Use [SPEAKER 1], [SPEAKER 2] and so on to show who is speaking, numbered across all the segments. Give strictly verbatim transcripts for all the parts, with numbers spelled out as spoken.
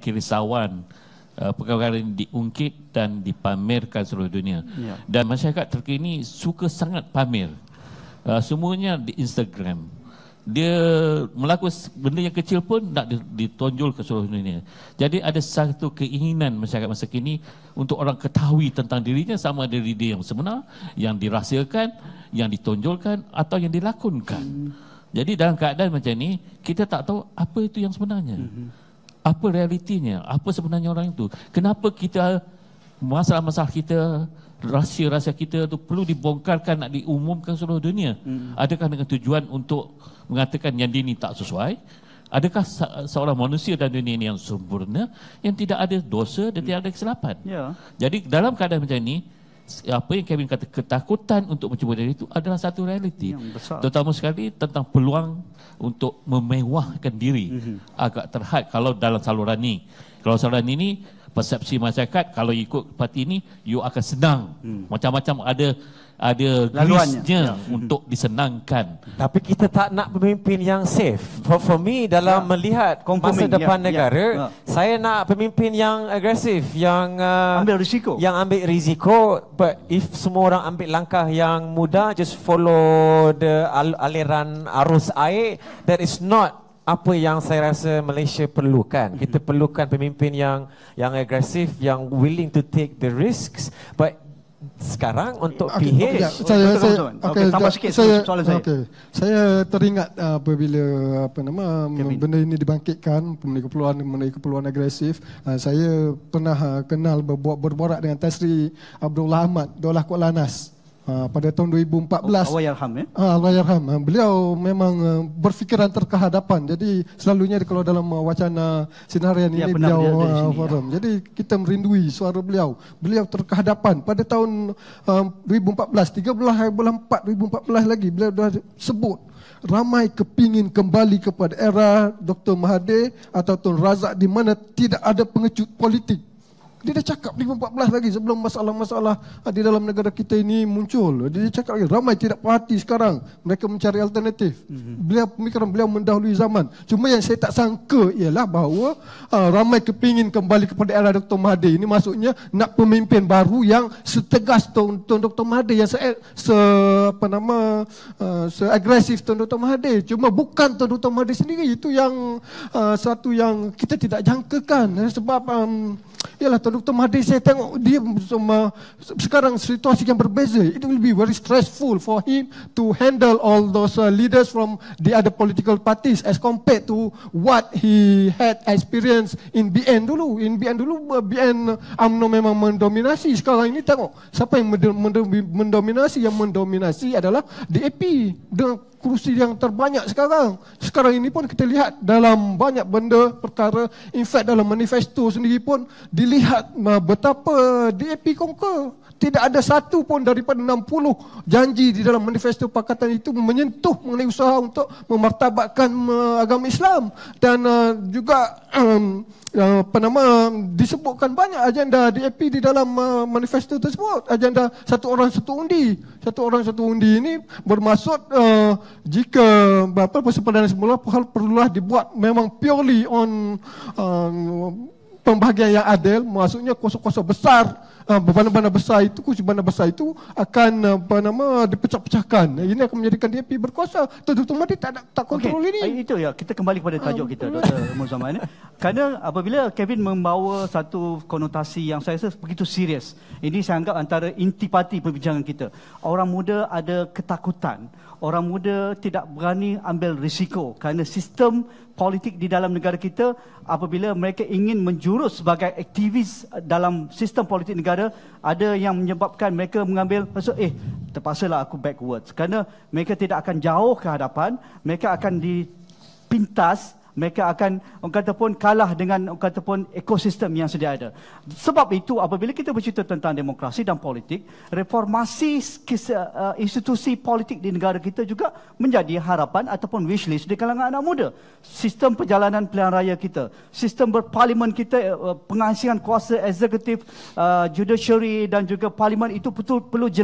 [SPEAKER 1] kerisauan uh, perkara ini diungkit dan dipamerkan seluruh dunia. Ya. Dan masyarakat terkini suka sangat pamer. Uh, semuanya di Instagram. Dia melakukan benda yang kecil pun nak ditonjol ke seluruh dunia. Jadi ada satu keinginan masyarakat masa kini untuk orang ketahui tentang dirinya, sama ada diri yang sebenar, yang dirahsiakan, yang ditonjolkan atau yang dilakonkan. Hmm. Jadi dalam keadaan macam ni, kita tak tahu apa itu yang sebenarnya. Hmm. Apa realitinya, apa sebenarnya orang itu. Kenapa kita, masalah-masalah kita, rahsia-rahsia kita tu perlu dibongkarkan, nak diumumkan seluruh dunia. Hmm. Adakah dengan tujuan untuk mengatakan yang ini tak sesuai? Adakah seorang manusia dalam dunia ini yang sempurna, yang tidak ada dosa dan hmm. tidak ada kesilapan? Ya. Jadi dalam keadaan macam ini, apa yang Kevin kata, ketakutan untuk mencuba diri itu adalah satu realiti. Terutama sekali tentang peluang untuk memewahkan diri. Hmm. Agak terhad kalau dalam saluran ini. Kalau saluran ini, persepsi masyarakat kalau ikut parti ini, you akan senang. Hmm. Macam-macam ada ada gerisnya ya. Untuk disenangkan.
[SPEAKER 2] Tapi kita tak nak pemimpin yang safe. For, for me, dalam ya. Melihat masa depan ya. Negara, ya. Ya. Saya nak pemimpin yang agresif, yang uh,
[SPEAKER 3] ambil risiko.
[SPEAKER 2] Yang ambil risiko. But if semua orang ambil langkah yang mudah, just follow the al- aliran arus air, that is not apa yang saya rasa Malaysia perlukan. Kita perlukan pemimpin yang yang agresif, yang willing to take the risks. But sekarang untuk
[SPEAKER 4] okay,
[SPEAKER 2] P H,
[SPEAKER 4] okay, saya saya
[SPEAKER 3] okay, tambah sikit
[SPEAKER 4] saya,
[SPEAKER 3] soalan saya.
[SPEAKER 4] Okay. Saya teringat uh, apabila apa nama Kevin. Benda ini dibangkitkan mengenai keperluan mengenai keperluan agresif. Uh, saya pernah uh, kenal berbuat berborak dengan Tan Sri Abdullah Ahmad Daulah Kuala Nas. Uh, pada tahun dua ribu empat belas.
[SPEAKER 3] Oh, Allahyarham ya?
[SPEAKER 4] Uh, Allahyarham. Uh, beliau memang uh, berfikiran terkehadapan. Jadi selalunya kalau dalam uh, wacana sinarian ya, ini beliau uh, forum. Ya. Jadi kita merindui suara beliau. Beliau terkehadapan. Pada tahun uh, dua ribu empat belas, tiga belas bulan empat dua ribu empat belas lagi, beliau dah sebut ramai kepingin kembali kepada era Doktor Mahathir atau Tun Razak di mana tidak ada pengecut politik. Dia dah cakap dua ribu empat belas lagi sebelum masalah-masalah di dalam negara kita ini muncul. Dia cakap lagi, ramai tidak puas hati sekarang. Mereka mencari alternatif. Mm-hmm. Beliau pemikiran beliau mendahului zaman. Cuma yang saya tak sangka ialah bahawa uh, ramai kepingin kembali kepada era Doktor Mahathir. Ini maksudnya nak pemimpin baru yang setegas Tun Doktor Mahathir, yang se, se apa nama uh, seagresif Tun Doktor Mahathir. Cuma bukan Tun Doktor Mahathir sendiri. Itu yang uh, satu yang kita tidak jangkakan. Sebab um, ialah Doktor Mahathir, saya tengok dia uh, sekarang situasi yang berbeza. It will be very stressful for him to handle all those uh, leaders from the other political parties as compared to what he had experience in B N dulu. In B N dulu, uh, B N uh, U M N O memang mendominasi. Sekarang ini tengok siapa yang mendominasi. Yang mendominasi adalah D A P dengan kursi yang terbanyak sekarang. Sekarang ini pun kita lihat dalam banyak benda perkara, in fact dalam manifesto sendiri pun dilihat uh, betapa D A P conquer. Tidak ada satu pun daripada enam puluh janji di dalam manifesto pakatan itu menyentuh mengenai usaha untuk memartabatkan uh, agama Islam. Dan uh, juga um, uh, apa nama disebutkan banyak agenda D A P di dalam uh, manifesto tersebut. Agenda satu orang satu undi. Satu orang satu undi ini bermaksud uh, jika apa persempadanan semula perlulah dibuat memang purely on uh, pembahagian yang adil, maksudnya kuasa-kuasa besar, uh, bandar-bandar besar itu, kursi bandar besar itu akan apa nama dipecah-pecahkan. Ini akan menjadikan D A P berkuasa. Doktor Mahathir tak tak kontrol okay.
[SPEAKER 3] ini. Itu ya, kita kembali kepada tajuk uh, kita, Doktor Muzaman. Kerana apabila Kevin membawa satu konotasi yang saya rasa begitu serius, ini saya anggap antara intipati perbincangan kita. Orang muda ada ketakutan. Orang muda tidak berani ambil risiko kerana sistem politik di dalam negara kita, apabila mereka ingin menjurus sebagai aktivis dalam sistem politik negara, ada yang menyebabkan mereka mengambil maksud eh terpaksalah aku backwards kerana mereka tidak akan jauh ke hadapan, mereka akan dipintas, mereka akan orang kata pun kalah dengan orang kata pun ekosistem yang sedia ada. Sebab itu apabila kita bercerita tentang demokrasi dan politik, reformasi uh, institusi politik di negara kita juga menjadi harapan ataupun wishlist di kalangan anak muda. Sistem perjalanan pilihan raya kita, sistem berparlimen kita, uh, pengasihan kuasa eksekutif, uh, judiciary dan juga parlimen itu betul perlu jelas.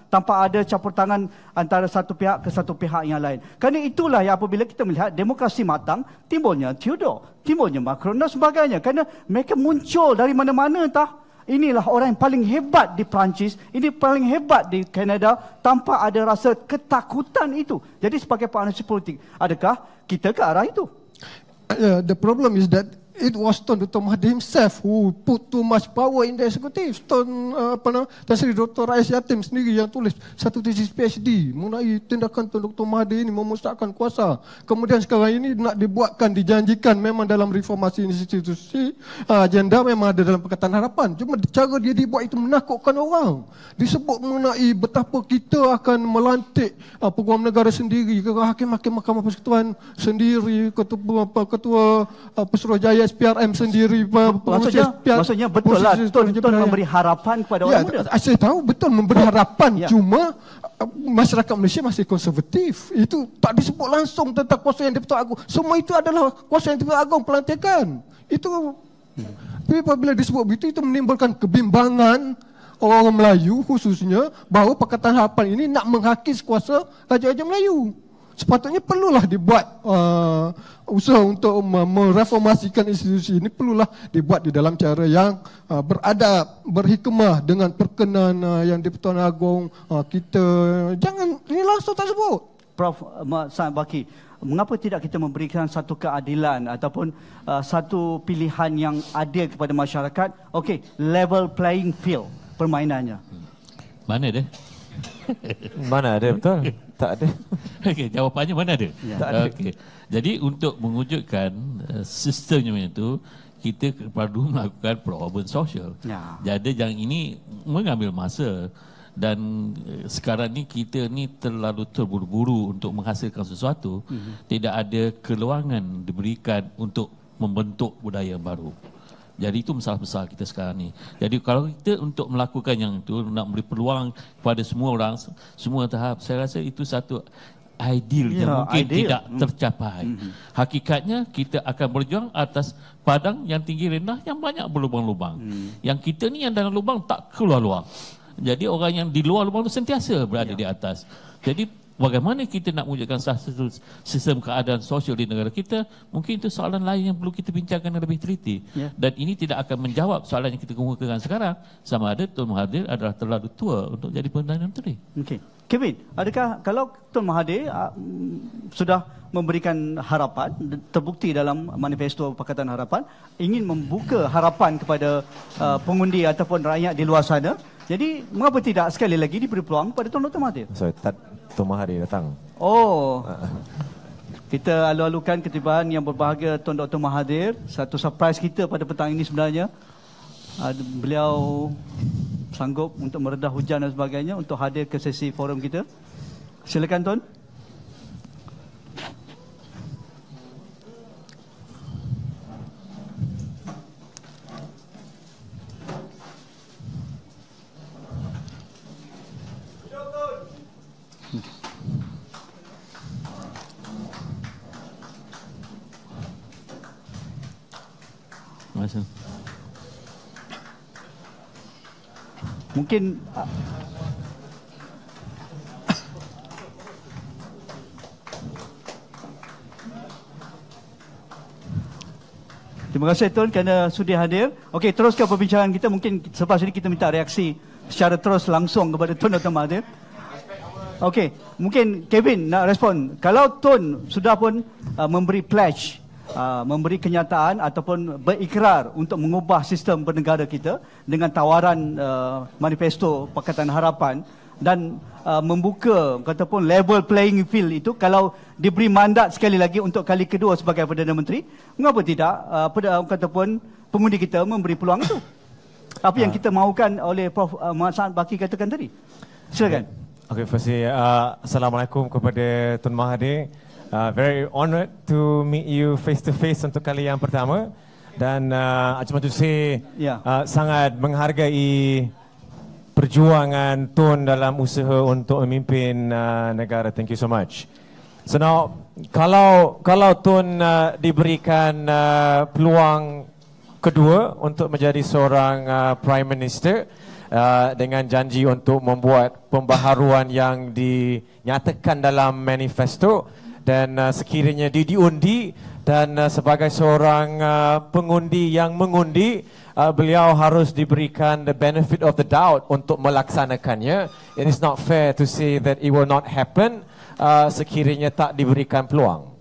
[SPEAKER 3] tanpa ada campur tangan antara satu pihak ke satu pihak yang lain. Kerana itulah yang apabila kita melihat demokrasi matang, timbulnya Theodore, timbulnya Macron dan sebagainya. Kerana mereka muncul dari mana-mana entah. Inilah orang yang paling hebat di Perancis, ini paling hebat di Kanada tanpa ada rasa ketakutan itu. Jadi sebagai penganalisis politik, adakah kita ke arah itu?
[SPEAKER 4] Uh, the problem is that it was Tun Doktor Mahathir himself who put too much power in the executive. Tun uh, apa nama, Tan Sri Doktor Rais Yatim sendiri yang tulis satu tesis PhD mengenai tindakan Tun Doktor Mahathir ini memusnahkan kuasa. Kemudian sekarang ini nak dibuatkan, dijanjikan memang dalam reformasi institusi, uh, agenda memang ada dalam Pakatan Harapan. Cuma cara dia dibuat itu menakutkan orang. Disebut mengenai betapa kita akan melantik uh, peguam negara sendiri, hakim-hakim Mahkamah Persekutuan sendiri, ketua ketua uh, Pesuruhjaya S P R M sendiri.
[SPEAKER 3] Maksudnya, maksudnya betul lah Tun, Tun memberi harapan kepada orang
[SPEAKER 4] ya,
[SPEAKER 3] muda.
[SPEAKER 4] Saya tahu betul memberi harapan,
[SPEAKER 3] ya.
[SPEAKER 4] Cuma masyarakat Malaysia masih konservatif. Itu tak disebut langsung tentang kuasa yang di-Pertuan Agong. Semua itu adalah kuasa yang di-Pertuan Agong pelantikan. Itu tapi apabila disebut begitu, itu menimbulkan kebimbangan orang Melayu khususnya bahawa Pakatan Harapan ini nak menghakis kuasa Raja-Raja Melayu. Sepatutnya perlulah dibuat uh, usaha untuk mereformasikan institusi ini, perlulah dibuat di dalam cara yang uh, beradab, berhikmah dengan perkenan uh, yang di-Pertuan Agong uh, kita. Jangan ini langsung tak sebut.
[SPEAKER 3] Prof Saad Baki, mengapa tidak kita memberikan satu keadilan ataupun uh, satu pilihan yang adil kepada masyarakat? Okey, level playing field permainannya.
[SPEAKER 1] Mana dia?
[SPEAKER 2] Mana ada, betul? Tak ada.
[SPEAKER 1] Okey, jawapannya mana ada?
[SPEAKER 2] Ya. Tak ada.
[SPEAKER 1] Okey. Jadi untuk mewujudkan uh, sistemnya itu, kita perlu melakukan problem social.
[SPEAKER 3] Ya.
[SPEAKER 1] Jadi yang ini mengambil masa dan uh, sekarang ni kita ni terlalu terburu-buru untuk menghasilkan sesuatu, mm-hmm. tidak ada keluangan diberikan untuk membentuk budaya baru. Jadi itu masalah besar kita sekarang ni. Jadi kalau kita untuk melakukan yang itu, nak beri peluang kepada semua orang, semua tahap, saya rasa itu satu ideal
[SPEAKER 3] ya,
[SPEAKER 1] yang mungkin
[SPEAKER 3] ideal.
[SPEAKER 1] tidak tercapai. Mm-hmm. Hakikatnya kita akan berjuang atas padang yang tinggi rendah yang banyak berlubang-lubang. Mm. Yang kita ni yang dalam lubang tak keluar-luar. Jadi orang yang di luar lubang itu sentiasa berada ya. di atas. Jadi bagaimana kita nak mewujudkan satu sistem keadaan sosial di negara kita, mungkin itu soalan lain yang perlu kita bincangkan lebih teliti. Ya. Dan ini tidak akan menjawab soalan yang kita kemukakan sekarang, sama ada Tun Mahathir adalah terlalu tua untuk jadi Perdana Menteri.
[SPEAKER 3] Okey. Kevin, adakah kalau Tun Mahathir uh, sudah memberikan harapan, terbukti dalam manifesto Pakatan Harapan, ingin membuka harapan kepada uh, pengundi ataupun rakyat di luar sana, jadi mengapa tidak sekali lagi diberi peluang kepada Tun Doktor Mahathir?
[SPEAKER 2] Sorry, tak Tun Mahathir datang.
[SPEAKER 3] Oh, kita alu-alukan ketibaan yang berbahagia Tun Doktor Mahathir. Satu surprise kita pada petang ini sebenarnya. Beliau sanggup untuk meredah hujan dan sebagainya untuk hadir ke sesi forum kita. Silakan Tun.
[SPEAKER 1] Masa.
[SPEAKER 3] Mungkin terima kasih Tun kerana sudi hadir. Okey, teruskan perbincangan kita. Mungkin selepas ini kita minta reaksi secara terus langsung kepada Tun Doktor Mahathir. Okey, mungkin Kevin nak respon. Kalau Tun sudah pun uh, memberi pledge, uh, memberi kenyataan ataupun berikrar untuk mengubah sistem bernegara kita dengan tawaran uh, manifesto Pakatan Harapan dan uh, membuka kataupun level playing field itu, kalau diberi mandat sekali lagi untuk kali kedua sebagai Perdana Menteri, mengapa tidak uh, pada kataupun pengundi kita memberi peluang itu? Apa yang kita mahukan oleh Profesor uh, Muhammad Saad Baki katakan tadi. Silakan.
[SPEAKER 2] Okay, firstly, uh, Assalamualaikum kepada Tun Mahathir. Uh, very honoured to meet you face to face untuk kali yang pertama. Dan uh, I just want to say,
[SPEAKER 3] yeah.
[SPEAKER 2] uh, sangat menghargai perjuangan Tun dalam usaha untuk memimpin uh, negara. Thank you so much. So now, kalau kalau Tun uh, diberikan uh, peluang kedua untuk menjadi seorang uh, Prime Minister, uh, dengan janji untuk membuat pembaharuan yang dinyatakan dalam manifesto, dan uh, sekiranya dia diundi dan uh, sebagai seorang uh, pengundi yang mengundi, uh, beliau harus diberikan the benefit of the doubt untuk melaksanakannya. It is not fair to say that it will not happen uh, sekiranya tak diberikan peluang.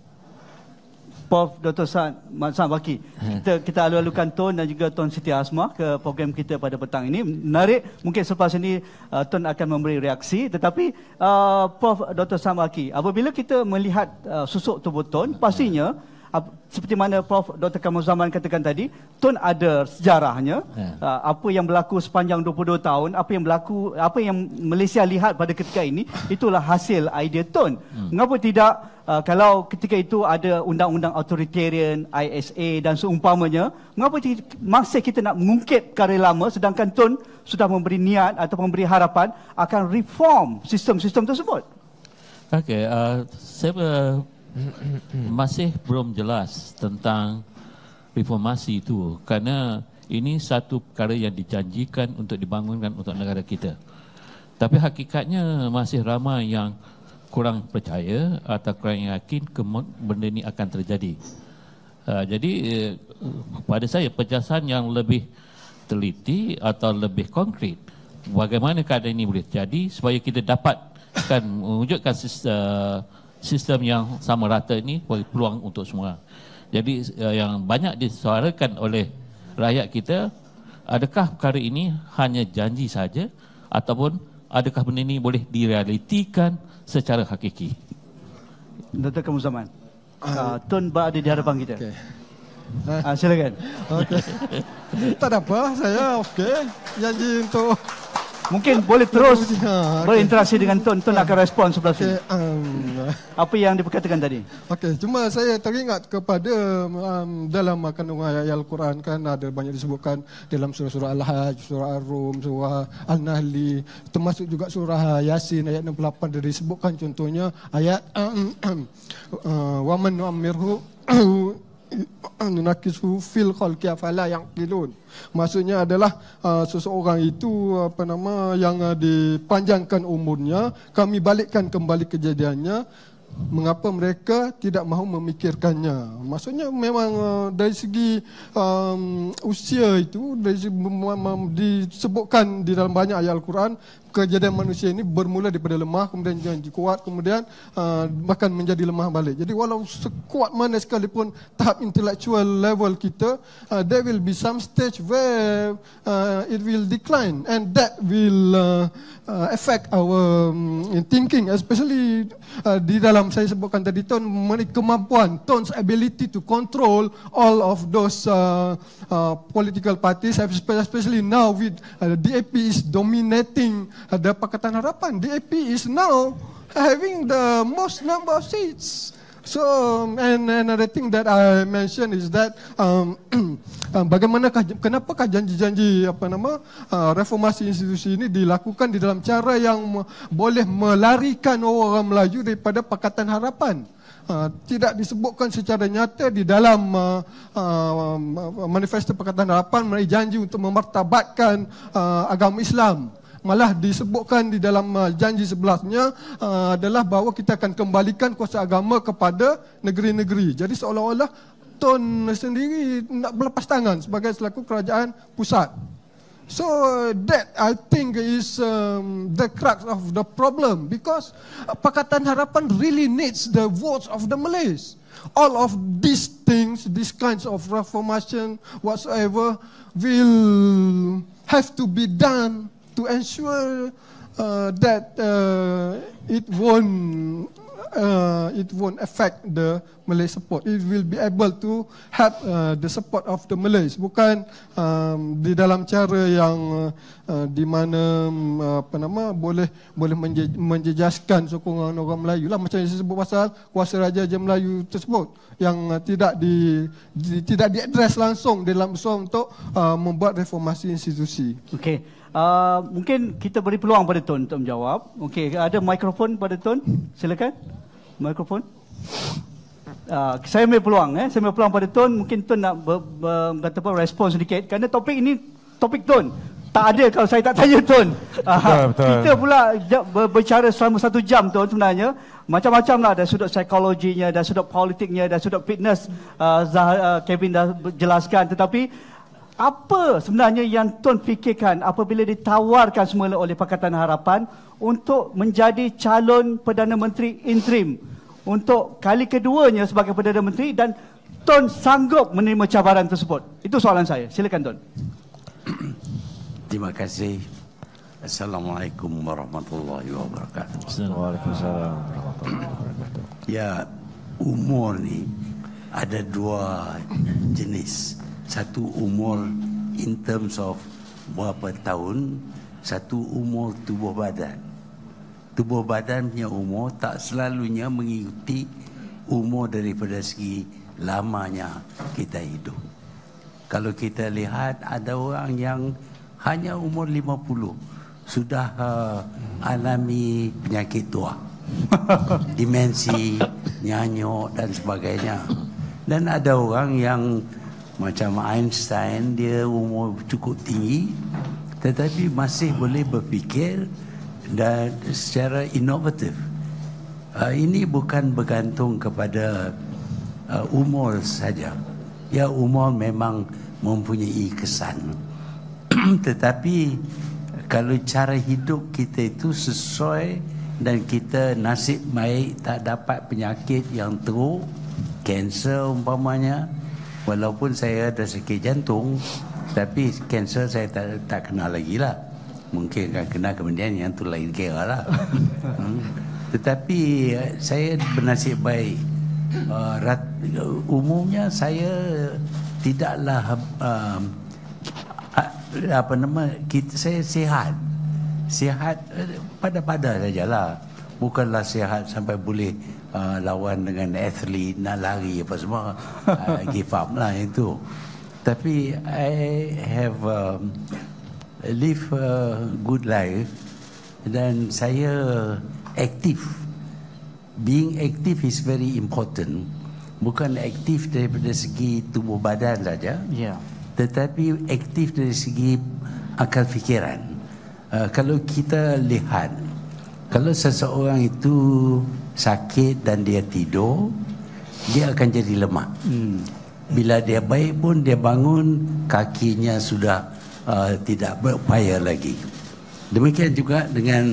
[SPEAKER 3] Prof Doktor San, San Baki, kita kita alu-alukan Tun dan juga Tun Siti Asmah ke program kita pada petang ini. Menarik, mungkin selepas ini uh, Tun akan memberi reaksi. Tetapi uh, Prof Doktor San Baki, apabila kita melihat uh, susuk tubuh Tun, pastinya uh, seperti mana Prof Doktor Kamaruzzaman katakan tadi, Tun ada sejarahnya. Uh, apa yang berlaku sepanjang dua puluh dua tahun, apa yang berlaku, apa yang Malaysia lihat pada ketika ini, itulah hasil idea Tun. Hmm. Mengapa tidak Uh, kalau ketika itu ada undang-undang authoritarian, I S A dan seumpamanya, mengapa masih kita nak mengungkit perkara lama sedangkan Tun sudah memberi niat atau memberi harapan akan reform sistem-sistem tersebut?
[SPEAKER 1] Okey, uh, saya uh, masih belum jelas tentang reformasi itu kerana ini satu perkara yang dijanjikan untuk dibangunkan untuk negara kita. Tapi hakikatnya masih ramai yang kurang percaya atau kurang yakin benda ini akan terjadi. Uh, jadi uh, pada saya penjelasan yang lebih teliti atau lebih konkret bagaimana keadaan ini boleh terjadi supaya kita dapatkan mewujudkan sistem, uh, sistem yang sama rata ini bagi peluang untuk semua. Jadi uh, yang banyak disuarakan oleh rakyat kita, adakah perkara ini hanya janji saja ataupun adakah benda ini boleh direalitikan secara hakiki?
[SPEAKER 3] Doktor Kamaruzzaman, uh, Tun berada di hadapan kita.
[SPEAKER 4] Okay.
[SPEAKER 3] Uh, silakan.
[SPEAKER 4] Okay. Tak ada apa, saya okey. Janji untuk
[SPEAKER 3] mungkin boleh terus ha, okay. berinteraksi dengan Tun. Tun akan respon sebelah sini. Okay. Um, Apa yang diperkatakan tadi?
[SPEAKER 4] Okey, cuma saya teringat kepada um, dalam kandungan ayat Al-Quran kan ada banyak disebutkan dalam surah-surah Al-Hajj, surah Ar-Rum, surah Al-Nahli, termasuk juga surah Yasin ayat enam puluh lapan ada disebutkan contohnya ayat wa man nu'ammirhu nunakisu fil khalqi afala yaqilun. Maksudnya adalah uh, seseorang itu apa nama yang uh, dipanjangkan umurnya, kami balikkan kembali kejadiannya, mengapa mereka tidak mahu memikirkannya. Maksudnya memang uh, dari segi um, usia itu dari segi, disebutkan di dalam banyak ayat Al-Quran, kejadian manusia ini bermula daripada lemah, kemudian jadi kuat, kemudian uh, bahkan menjadi lemah balik. Jadi walau sekuat mana sekalipun tahap intellectual level kita, uh, there will be some stage where uh, it will decline, and that will uh, uh, affect our um, thinking, especially uh, di dalam saya sebutkan tadi Tun, kemampuan Tun's ability to control all of those uh, uh, political parties, especially now with uh, D A P is dominating the Pakatan Harapan. D A P is now having the most number of seats. So, and another thing that I mentioned is that um, bagaimanakah, kenapakah janji-janji apa nama uh, reformasi institusi ini dilakukan di dalam cara yang boleh melarikan orang Melayu daripada Pakatan Harapan? Uh, tidak disebutkan secara nyata di dalam uh, uh, manifesto Pakatan Harapan mengenai janji untuk memartabatkan uh, agama Islam. Malah disebutkan di dalam uh, janji sebelahnya uh, adalah bahawa kita akan kembalikan kuasa agama kepada negeri-negeri. Jadi seolah-olah Tun sendiri nak berlepas tangan sebagai selaku kerajaan pusat. So that I think is um, the crux of the problem, because uh, Pakatan Harapan really needs the votes of the Malays. All of these things, these kinds of reformation whatsoever will have to be done to ensure uh, that uh, it won't uh, it won't affect the Malay support. It will be able to have uh, the support of the Malays, bukan um, di dalam cara yang uh, di mana um, apa nama boleh boleh menje, menjejaskan sokongan orang Melayu lah, macam yang saya sebut pasal kuasa Raja-Raja Melayu tersebut yang uh, tidak di, di tidak diadres langsung dalam usaha untuk uh, membuat reformasi institusi.
[SPEAKER 3] Okey. Uh, mungkin kita beri peluang pada Tun untuk menjawab. Okey, ada mikrofon pada Tun. Silakan. Mikrofon. Uh, saya ambil peluang eh. Saya ambil peluang pada Tun. Mungkin Tun nak ber, ber, kata apa respon sedikit kerana topik ini topik Tun. Tak ada kalau saya tak tanya Tun.
[SPEAKER 2] Betul, betul.
[SPEAKER 3] Kita pula berbicara selama satu jam Tun sebenarnya. Macam-macam lah, dari sudut psikologinya, dari sudut politiknya, dari sudut fitness, uh, Zah, uh, Kevin dah jelaskan. Tetapi apa sebenarnya yang Tun fikirkan apabila ditawarkan semula oleh Pakatan Harapan untuk menjadi calon Perdana Menteri interim untuk kali keduanya sebagai Perdana Menteri, dan Tun sanggup menerima cabaran tersebut? Itu soalan saya. Silakan Tun.
[SPEAKER 5] Terima kasih. Assalamualaikum warahmatullahi wabarakatuh.
[SPEAKER 2] Waalaikumsalam warahmatullahi wabarakatuh.
[SPEAKER 5] Ya, umur ni ada dua jenis. Satu umur in terms of berapa tahun, satu umur tubuh badan. Tubuh badan punya umur tak selalunya mengikuti umur daripada segi lamanya kita hidup. Kalau kita lihat ada orang yang hanya umur lima puluh sudah uh, alami penyakit tua, demensi, nyanyuk dan sebagainya. Dan ada orang yang macam Einstein, dia umur cukup tinggi tetapi masih boleh berfikir dan secara inovatif. Uh, ini bukan bergantung kepada uh, umur saja. Ya, umur memang mempunyai kesan. Tetapi kalau cara hidup kita itu sesuai dan kita nasib baik tak dapat penyakit yang teruk, kanser umpamanya, walaupun saya ada sakit jantung, tapi kanser saya tak, tak kenal lagi lah. Mungkin akan kena kemudian, yang tu lain kira lah. hmm. Tetapi saya bernasib baik. Uh, rat, umumnya saya tidaklah uh, apa nama kita, saya sihat sihat pada-pada sajalah, bukanlah sihat sampai boleh uh, lawan dengan atlet nak lari apa semua, uh, give up lah itu. Tapi I have um, live a good life dan saya aktif. Being active is very important. Bukan aktif daripada segi tubuh badan saja,
[SPEAKER 3] yeah,
[SPEAKER 5] tetapi aktif dari segi akal fikiran. Uh, kalau kita lihat, kalau seseorang itu sakit dan dia tidur, dia akan jadi lemah. Hmm. Bila dia baik pun, dia bangun, kakinya sudah uh, tidak berupaya lagi. Demikian juga dengan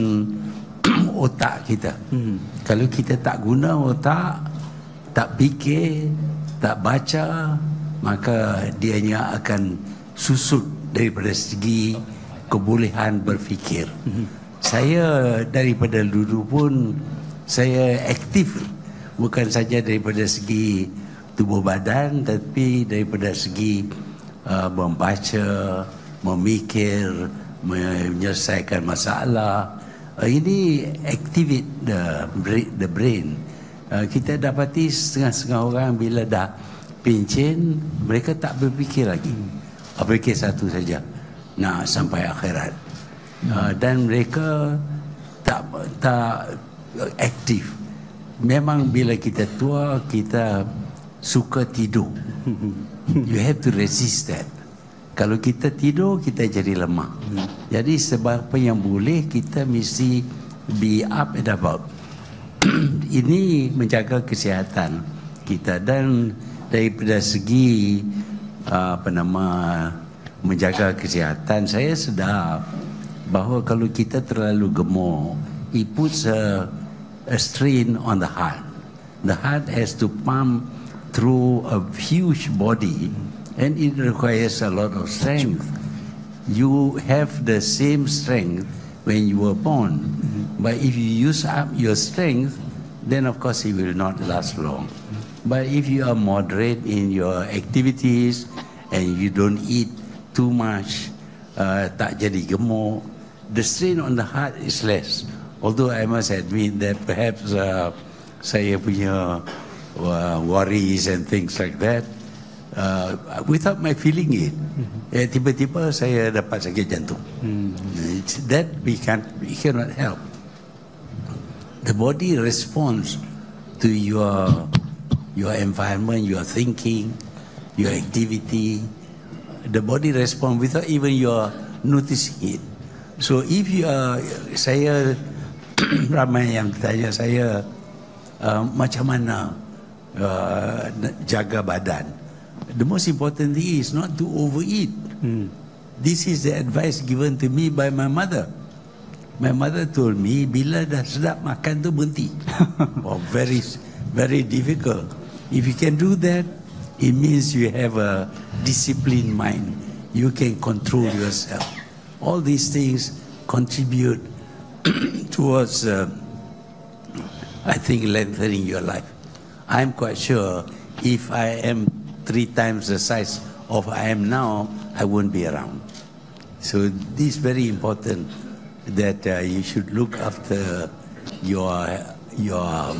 [SPEAKER 5] otak kita. Hmm. Kalau kita tak guna otak, tak fikir, tak baca, maka dianya akan susut daripada segi kebolehan berfikir. Mm-hmm. Saya daripada dulu pun saya aktif, bukan saja daripada segi tubuh badan, tapi daripada segi uh, membaca, memikir, menyelesaikan masalah. Uh, ini activate the brain. The brain. Uh, kita dapati setengah-setengah orang bila dah pencen, mereka tak berfikir lagi. Berfikir satu saja, nak sampai akhirat. Uh, dan mereka tak tak aktif. Memang bila kita tua, kita suka tidur. You have to resist that. Kalau kita tidur, kita jadi lemah. Jadi sebab apa yang boleh, kita mesti be up and about. Ini menjaga kesihatan kita. Dan daripada segi apa nama menjaga kesihatan, saya sedar bahawa kalau kita terlalu gemuk, it puts a, a strain on the heart. The heart has to pump through a huge body, and it requires a lot of strength. You have the same strength when you were born, but if you use up your strength, then of course it will not last long. But if you are moderate in your activities and you don't eat too much, uh, tak jadi gemuk, the strain on the heart is less. Although I must admit that perhaps uh, saya punya uh, worries and things like that, uh, without my feeling it, mm-hmm. eh, tiba-tiba saya dapat sakit jantung. Mm-hmm. That we can't, we cannot help. The body responds to your your environment, your thinking, your activity. The body responds without even your noticing it. So if you are, saya ramai yang tanya saya uh, macam mana uh, jaga badan. The most important thing is not to overeat. Hmm. This is the advice given to me by my mother. My mother told me, bila dah sedap makan tu berhenti. Oh, very, very difficult. If you can do that, it means you have a disciplined mind. You can control yourself. All these things contribute towards, uh, I think, lengthening your life. I'm quite sure if I am three times the size of I am now, I won't be around. So this is very important, that uh, you should look after your your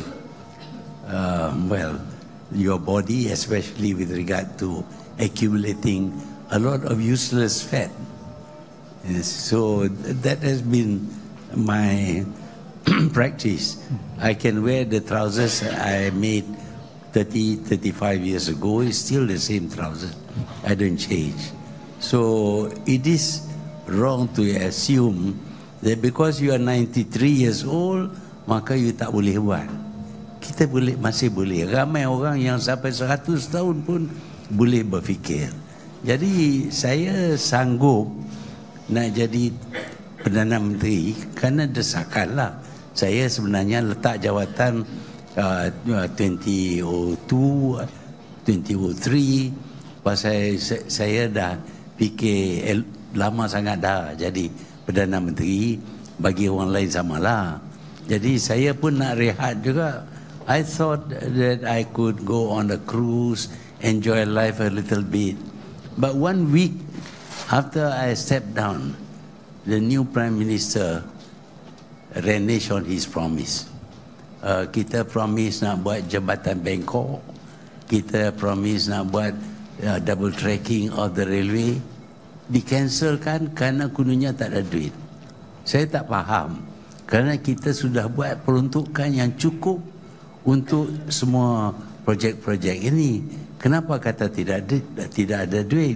[SPEAKER 5] uh, well your body, especially with regard to accumulating a lot of useless fat. Yes, so that has been my practice. I can wear the trousers I made thirty, thirty-five years ago. It's still the same trousers. I don't change. So it is wrong to assume that because you are ninety-three years old, maka you tak boleh buat. Kita boleh, masih boleh. Ramai orang yang sampai seratus tahun pun boleh berfikir. Jadi saya sanggup nak jadi Perdana Menteri kerana desakan lah. Saya sebenarnya letak jawatan uh, twenty oh two, twenty oh three. Pasal saya, saya dah fikir eh, lama sangat dah jadi Perdana Menteri, bagi orang lain samalah. Jadi saya pun nak rehat juga. I thought that I could go on a cruise, enjoy life a little bit. But one week after I stepped down, the new Prime Minister reneged on his promise. Uh, kita promise nak buat jambatan Bangkok. Kita promise nak buat uh, double tracking of the railway. Dicancelkan kerana kononnya tak ada duit. Saya tak faham. Kerana kita sudah buat peruntukan yang cukup untuk semua projek-projek ini. Kenapa kata tidak ada, tidak ada duit?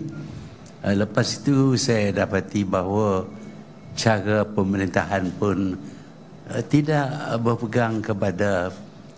[SPEAKER 5] Lepas itu saya dapati bahawa cara pemerintahan pun uh, tidak berpegang kepada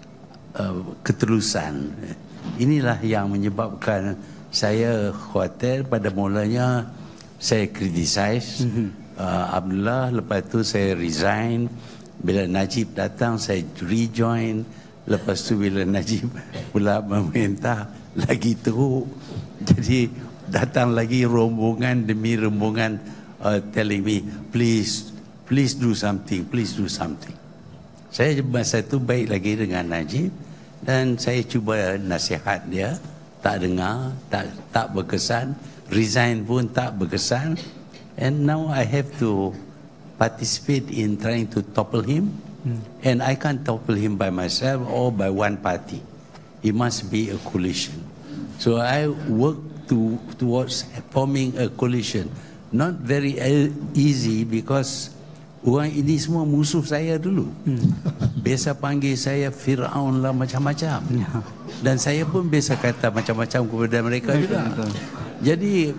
[SPEAKER 5] uh, keterusan. Inilah yang menyebabkan saya khawatir. Pada mulanya saya criticize uh, Abdullah, lepas tu saya resign. Bila Najib datang saya rejoin. Lepas tu bila Najib pula memerintah lagi teruk. Jadi datang lagi rombongan demi rombongan uh, telling me, please, please do something, please do something. Saya masa itu baik lagi dengan Najib dan saya cuba nasihat dia, tak dengar, tak tak berkesan, resign pun tak berkesan, and now I have to participate in trying to topple him, hmm. and I can't topple him by myself or by one party. It must be a coalition. So I work to towards forming a coalition. Not very easy because orang ini semua musuh saya dulu. Hmm. Biasa panggil saya Firaun lah macam-macam. Ya. Dan saya pun biasa kata macam-macam kepada mereka juga. Jadi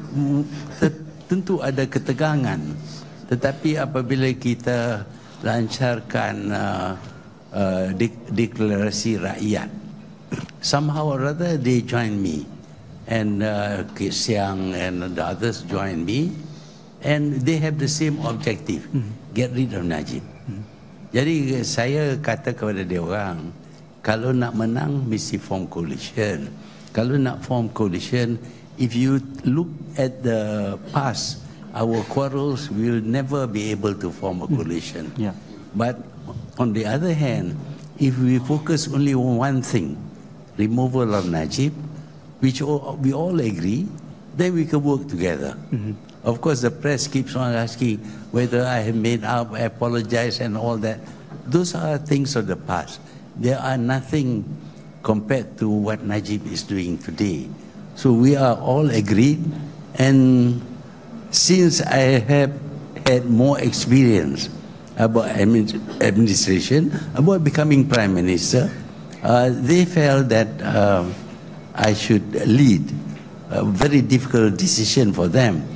[SPEAKER 5] tentu ada ketegangan. Tetapi apabila kita lancarkan uh, uh, dek- deklarasi rakyat, somehow or other they join me. And uh, Kit Siang and the others join me. And they have the same objective, mm-hmm. get rid of Najib. Mm-hmm. Jadi saya kata kepada dia orang, kalau nak menang mesti form coalition. Kalau nak form coalition, if you look at the past, our quarrels will never be able to form a coalition. Mm-hmm. Yeah. But on the other hand, if we focus only on one thing, removal of Najib, which all, we all agree, then we can work together. Mm-hmm. Of course, the press keeps on asking whether I have made up, I apologize and all that. Those are things of the past. They are nothing compared to what Najib is doing today. So we are all agreed. And since I have had more experience about administration, about becoming Prime Minister, uh, they felt that uh, I should lead a very difficult decision for them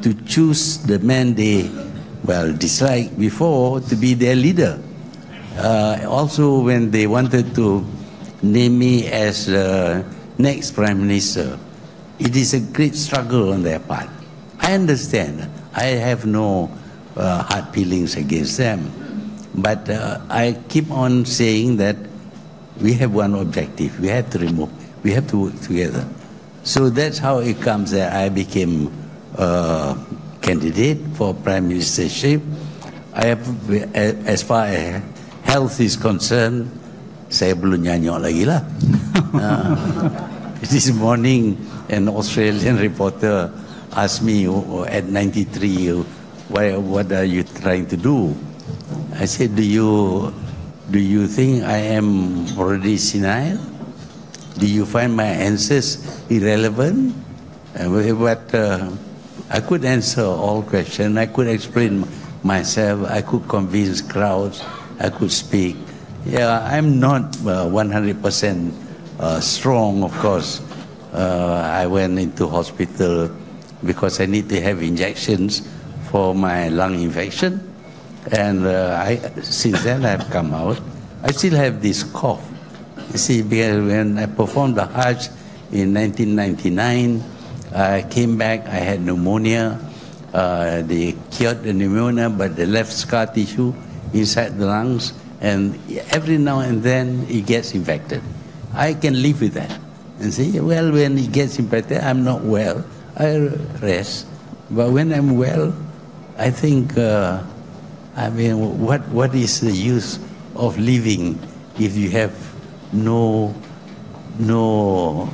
[SPEAKER 5] to choose the man they, well, disliked before to be their leader. Uh, also, when they wanted to name me as the next Prime Minister, it is a great struggle on their part. I understand. I have no uh, hard feelings against them. But uh, I keep on saying that we have one objective. We have to remove, we have to work together. So that's how it comes that I became a candidate for Prime Ministership. I have, as far as health is concerned, saya belum nyanyok lagi lah. uh, this morning, an Australian reporter asked me at ninety-three, why, what are you trying to do? I said, do you, do you think I am already senile? Do you find my answers irrelevant? Uh, but uh, I could answer all questions. I could explain myself. I could convince crowds. I could speak. Yeah, I'm not uh, one hundred percent uh, strong, of course. Uh, I went into hospital because I need to have injections for my lung infection. And uh, I, since then I've come out. I still have this cough. You see, because when I performed the Hajj in nineteen ninety-nine, I came back, I had pneumonia. Uh, they cured the pneumonia, but they left scar tissue inside the lungs. And every now and then it gets infected. I can live with that. And see, well, when it gets infected, I'm not well. I rest. But when I'm well, I think, uh, I mean, what what is the use of living if you have no no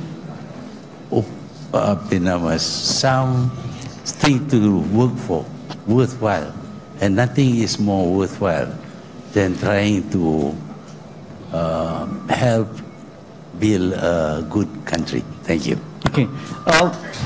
[SPEAKER 5] uh, some thing to work for, worthwhile, and nothing is more worthwhile than trying to uh, help build a good country. Thank you.
[SPEAKER 3] Okay. Uh,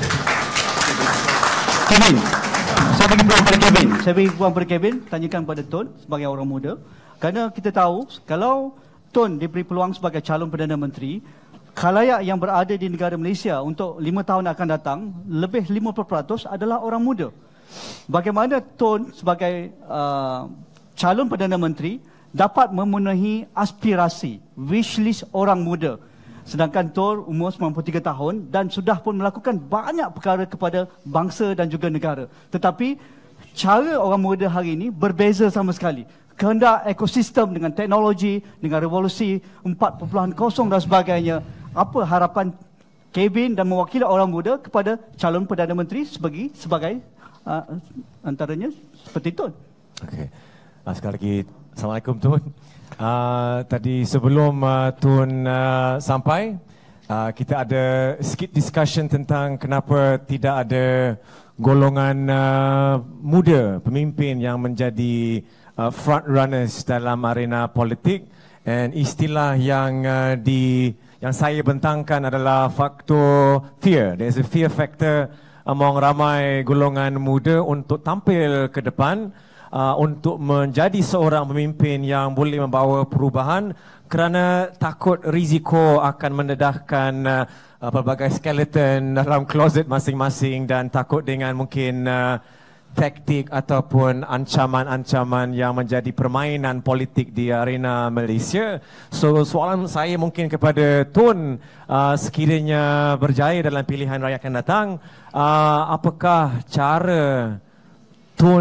[SPEAKER 3] Kevin, saya bagi peluang pada Kevin. Saya bagi peluang pada Kevin, tanyakan pada Tun sebagai orang muda. Kerana kita tahu, kalau Tun diberi peluang sebagai calon Perdana Menteri, khalayak yang berada di negara Malaysia untuk lima tahun akan datang, lebih lima puluh peratus adalah orang muda. Bagaimana Tun sebagai uh, calon Perdana Menteri dapat memenuhi aspirasi, wish list orang muda? Sedangkan Tun umur sembilan puluh tiga tahun dan sudah pun melakukan banyak perkara kepada bangsa dan juga negara. Tetapi cara orang muda hari ini berbeza sama sekali. Kehendak ekosistem dengan teknologi, dengan revolusi empat titik kosong dan sebagainya. Apa harapan Kevin dan mewakili orang muda kepada calon Perdana Menteri sebagai sebagai uh, antaranya seperti Tun?
[SPEAKER 2] Okey. Sekali lagi, Assalamualaikum Tun. Uh, tadi sebelum uh, Tun uh, sampai, uh, kita ada sikit discussion tentang kenapa tidak ada golongan uh, muda pemimpin yang menjadi uh, front runners dalam arena politik, dan istilah yang uh, di yang saya bentangkan adalah faktor fear. There is a fear factor among ramai golongan muda untuk tampil ke depan, uh, untuk menjadi seorang pemimpin yang boleh membawa perubahan, kerana takut risiko akan mendedahkan uh, pelbagai skeleton dalam kloset masing-masing, dan takut dengan mungkin uh, taktik ataupun ancaman-ancaman yang menjadi permainan politik di arena Malaysia. So soalan saya mungkin kepada Tun, uh, sekiranya berjaya dalam pilihan raya akan datang, uh, apakah cara Tun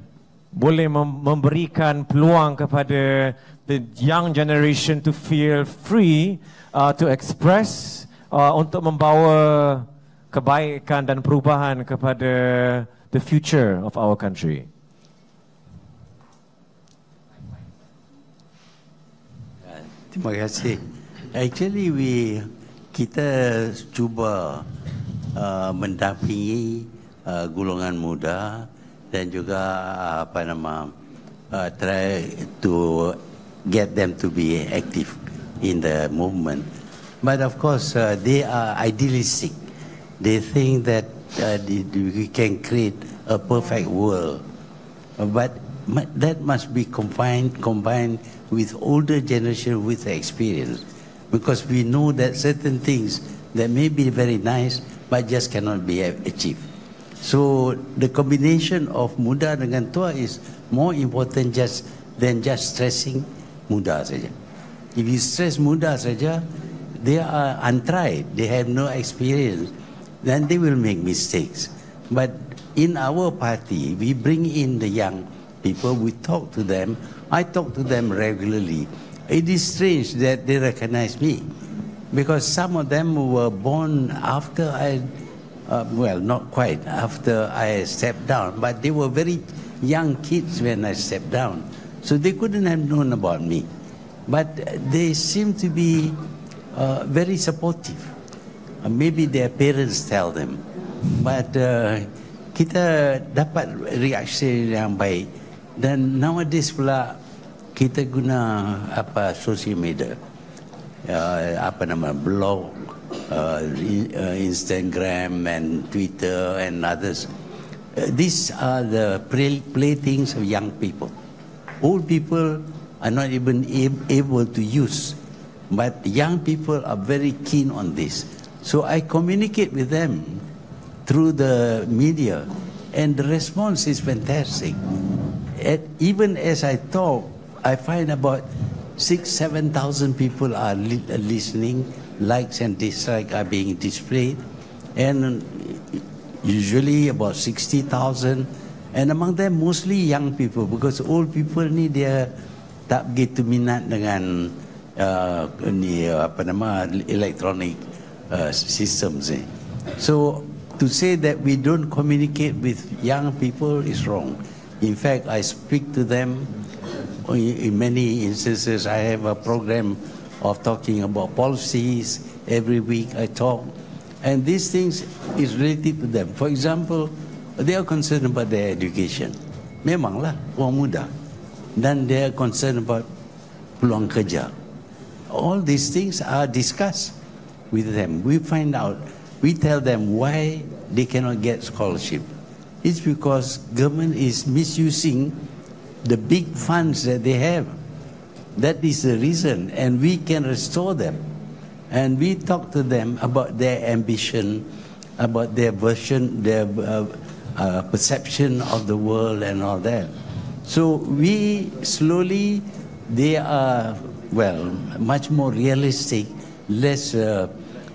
[SPEAKER 2] boleh mem- memberikan peluang kepada the young generation to feel free uh, to express, uh, untuk membawa kebaikan dan perubahan kepada the future of our country?
[SPEAKER 5] Terima kasih. Actually, we kita cuba uh, mendampingi uh, golongan muda dan juga uh, apa nama uh, try to get them to be active in the movement. But of course, uh, they are idealistic. They think that Uh, we can create a perfect world, but that must be combined combined with older generation with experience, because we know that certain things that may be very nice but just cannot be achieved. So the combination of muda dengan tua is more important just than just stressing muda saja. If you stress muda saja, they are untried, they have no experience, then they will make mistakes. But in our party, we bring in the young people, we talk to them. I talk to them regularly. It is strange that they recognize me, because some of them were born after I, uh, well, not quite after I stepped down, but they were very young kids when I stepped down. So they couldn't have known about me. But they seem to be uh, very supportive. Uh, maybe their parents tell them. But uh, kita dapat reaksi yang baik. Dan nowadays pula kita guna apa social media, uh, apa nama blog, uh, Instagram and Twitter and others. Uh, these are the play playthings of young people. Old people are not even able to use, but young people are very keen on this. So I communicate with them through the media, and the response is fantastic. And even as I talk, I find about six, seven thousand people are li listening. Likes and dislikes are being displayed, and usually about sixty thousand, and among them mostly young people, because old people ni dia tak begitu minat dengan uh, ni apa nama electronic uh, systems ni. So to say that we don't communicate with young people is wrong. In fact, I speak to them in many instances. I have a program of talking about policies. Every week I talk, and these things is related to them. For example, they are concerned about their education. Memanglah orang muda. Dan they are concerned about peluang kerja. All these things are discussed with them. We find out, we tell them why they cannot get scholarship. It's because government is misusing the big funds that they have. That is the reason, and we can restore them. And we talk to them about their ambition, about their version, their uh, uh, perception of the world and all that. So we slowly, they are, well, much more realistic, less uh,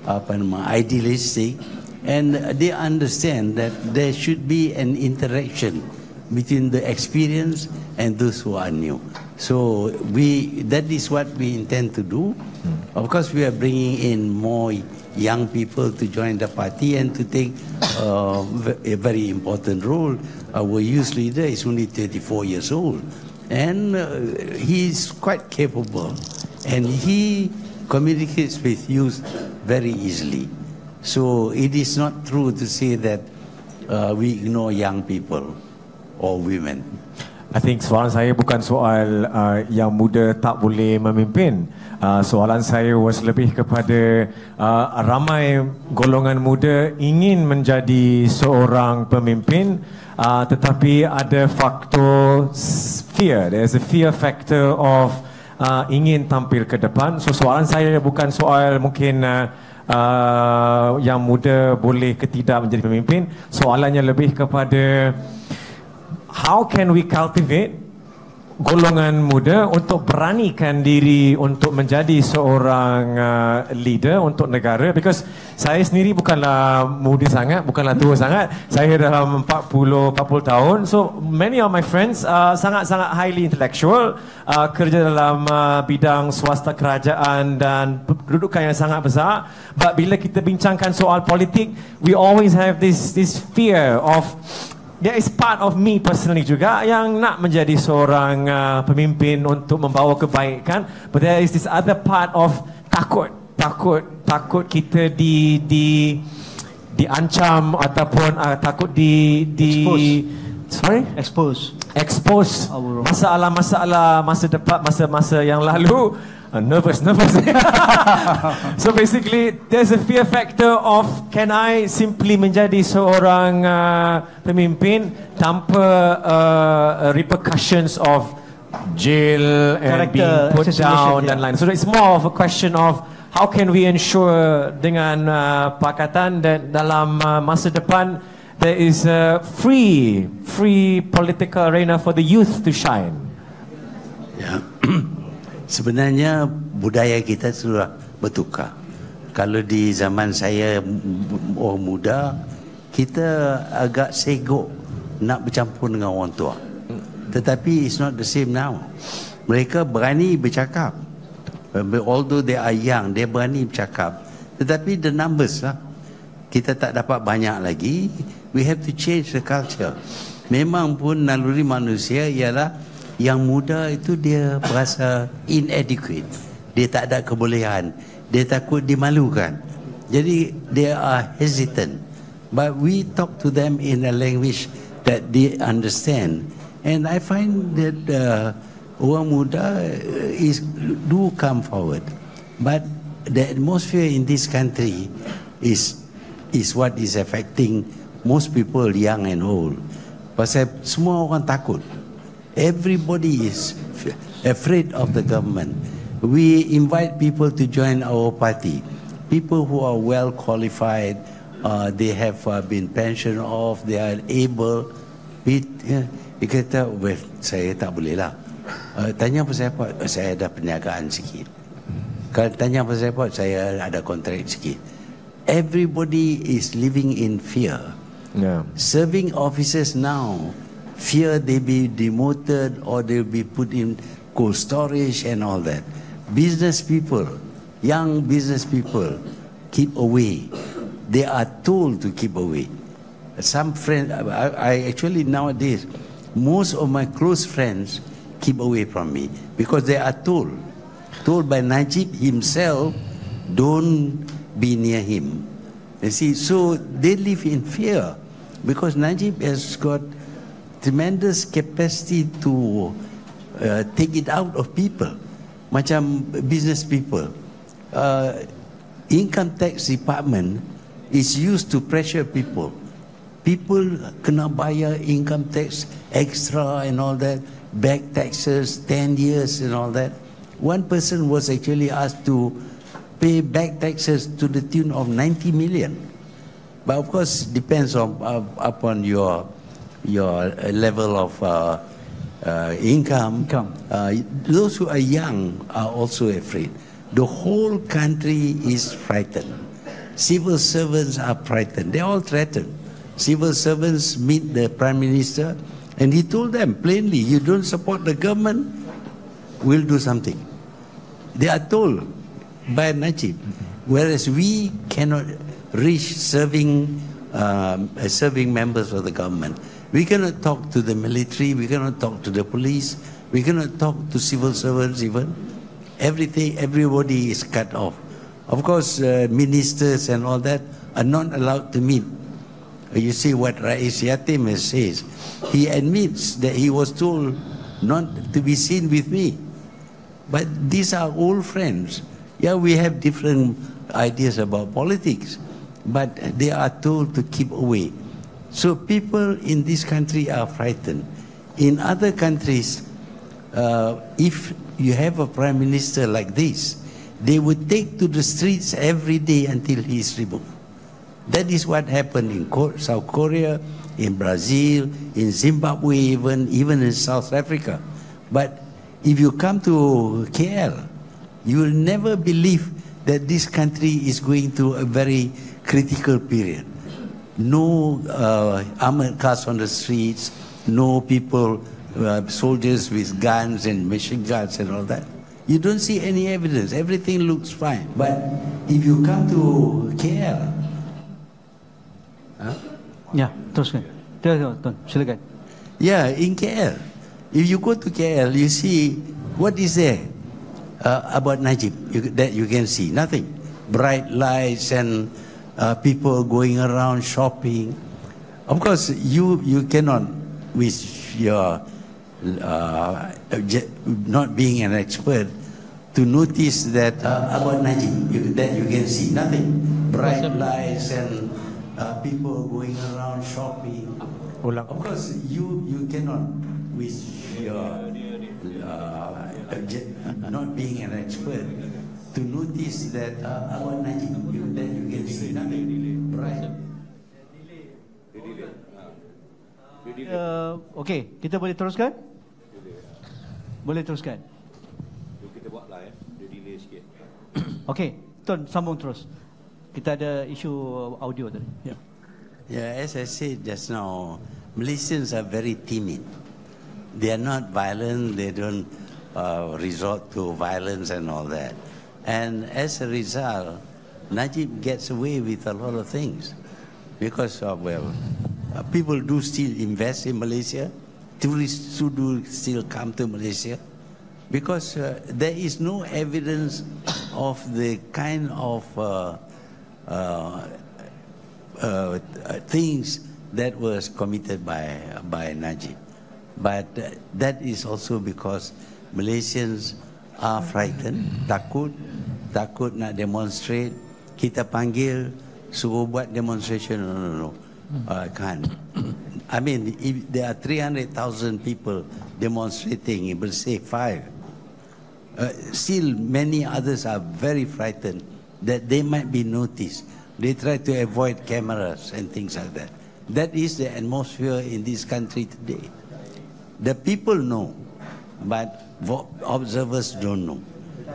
[SPEAKER 5] idealistic, and they understand that there should be an interaction between the experience and those who are new. So we, that is what we intend to do. Of course, we are bringing in more young people to join the party and to take uh, a very important role. Our youth leader is only thirty-four years old, and uh, he is quite capable, and he communicates with youth very easily. So it is not true to say that uh, we ignore young people or women.
[SPEAKER 2] I think soalan saya bukan soal uh, yang muda tak boleh memimpin. Uh, soalan saya was lebih kepada uh, ramai golongan muda ingin menjadi seorang pemimpin, uh, tetapi ada faktor fear. There's a fear factor of uh, ingin tampil ke depan. So soalan saya bukan soal mungkin uh, uh, yang muda boleh ke tidak menjadi pemimpin. Soalannya lebih kepada how can we cultivate golongan muda untuk beranikan diri untuk menjadi seorang uh, leader untuk negara, because saya sendiri bukanlah muda sangat, bukanlah tua sangat. Saya dalam empat puluh tahun. So many of my friends uh, sangat-sangat highly intellectual, uh, kerja dalam uh, bidang swasta kerajaan dan kedudukan yang sangat besar. But bila kita bincangkan soal politik, we always have this this fear of, there is part of me personally juga yang nak menjadi seorang uh, pemimpin untuk membawa kebaikan, but there is this other part of takut, takut, takut kita di di diancam ataupun uh, takut di di
[SPEAKER 3] expose.
[SPEAKER 2] sorry
[SPEAKER 3] expose
[SPEAKER 2] expose masalah-masalah masa depan, masa-masa yang lalu. Uh, nervous, nervous. So basically, there's a fear factor of, can I simply menjadi seorang uh, pemimpin tanpa uh, repercussions of jail and being put down dan lain. So it's more of a question of how can we ensure dengan uh, pakatan dan dalam uh, masa depan there is a free, free political arena for the youth to shine.
[SPEAKER 5] Ya, sebenarnya budaya kita sudah bertukar. Kalau di zaman saya orang muda, kita agak segok nak bercampur dengan orang tua. Tetapi it's not the same now. Mereka berani bercakap. Although they are young, dia berani bercakap. Tetapi the numbers lah, kita tak dapat banyak lagi. We have to change the culture. Memang pun naluri manusia ialah yang muda itu dia berasa inadequate. Dia tak ada kebolehan. Dia takut dimalukan. Jadi they are hesitant. But we talk to them in a language that they understand. And I find that uh, orang muda is do come forward. But the atmosphere in this country is is what is affecting most people, young and old. Pasal semua orang takut. Everybody is afraid of the government. We invite people to join our party. People who are well qualified, uh, they have uh, been pensioned off, they are able. We, uh, dia kata, well, saya tak boleh lah. Uh, tanya pasal apa? Saya ada perniagaan sikit. Kalau tanya pasal apa? Saya ada kontrak sikit. Everybody is living in fear. Yeah. Serving officers now, fear they be demoted or they be put in cold storage and all that. Business people, young business people, keep away. They are told to keep away. Some friends, I, I actually nowadays, most of my close friends keep away from me because they are told, told by Najib himself, don't be near him. You see, so they live in fear because Najib has got tremendous capacity to uh, take it out of people. Macam business people, uh, income tax department is used to pressure people. People kena bayar income tax extra and all that, back taxes, ten years and all that. One person was actually asked to pay back taxes to the tune of ninety million. But of course, depends on uh, upon your your level of uh, uh, income. income. Uh, those who are young are also afraid. The whole country is frightened. Civil servants are frightened. They're all threatened. Civil servants meet the Prime Minister and he told them plainly, you don't support the government, we'll do something. They are told by Najib. Whereas we cannot reach serving, um, serving members of the government. We cannot talk to the military, we cannot talk to the police, we cannot talk to civil servants even. Everything, everybody is cut off. Of course, uh, ministers and all that are not allowed to meet. You see what Rais Yatim says. He admits that he was told not to be seen with me. But these are old friends. Yeah, we have different ideas about politics, but they are told to keep away. So people in this country are frightened. In other countries, uh, if you have a prime minister like this, they would take to the streets every day until he is removed. That is what happened in South Korea, in Brazil, in Zimbabwe, even, even in South Africa. But if you come to K L, you will never believe that this country is going through a very critical period. No uh, armored cars on the streets, no people, uh, soldiers with guns and machine guns and all that. You don't see any evidence. Everything looks fine. But if you come to K L, huh?
[SPEAKER 3] Ya, teruskan. Teruskan, silakan.
[SPEAKER 5] Yeah, in K L, if you go to K L, you see what is there uh, about Najib you, that you can see nothing. Bright lights and uh, people going around shopping. Of course, you you cannot, with your uh, not being an expert, to notice that uh, about Najib you, that you can see nothing. Bright lights and uh, people going around shopping. Of course, you you cannot, with your uh, not being an expert, to notice that uh, about Najib you, that you can see nothing. Bright.
[SPEAKER 3] Uh, Okey, kita boleh teruskan? Boleh teruskan.
[SPEAKER 1] Kita buatlah ya, dia delay sikit.
[SPEAKER 3] Okey, Tun sambung terus. Kita ada isu audio tadi. Ya.
[SPEAKER 5] Yeah, as I said just now, Malaysians are very timid. They are not violent. They don't uh, resort to violence and all that. And as a result, Najib gets away with a lot of things because of, well, uh, people do still invest in Malaysia. Tourists do still come to Malaysia because uh, there is no evidence of the kind of uh, uh, uh, things that was committed by by Najib. But uh, that is also because Malaysians are frightened, takut, takut nak demonstrate. Kita panggil, suruh buat demonstration, no, no, no, uh, can't. I mean, if there are three hundred thousand people demonstrating, it will say five. Uh, still, many others are very frightened that they might be noticed. They try to avoid cameras and things like that. That is the atmosphere in this country today. The people know, but observers don't know.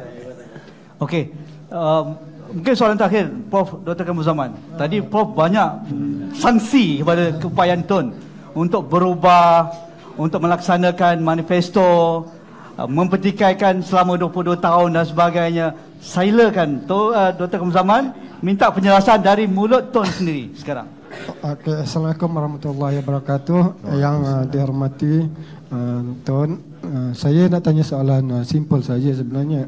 [SPEAKER 3] Okey, um, mungkin soalan terakhir, Prof Doktor Kamaruzzaman. Tadi Prof banyak sanksi kepada keupayaan Tun untuk berubah, untuk melaksanakan manifesto, mempertikaikan selama dua puluh dua tahun dan sebagainya. Silakan tu, uh, Doktor Kamaruzzaman minta penjelasan dari mulut Tun sendiri sekarang.
[SPEAKER 4] Okay, Assalamualaikum warahmatullahi wabarakatuh. Yang uh, dihormati uh, Tun, uh, saya nak tanya soalan uh, simple saja sebenarnya.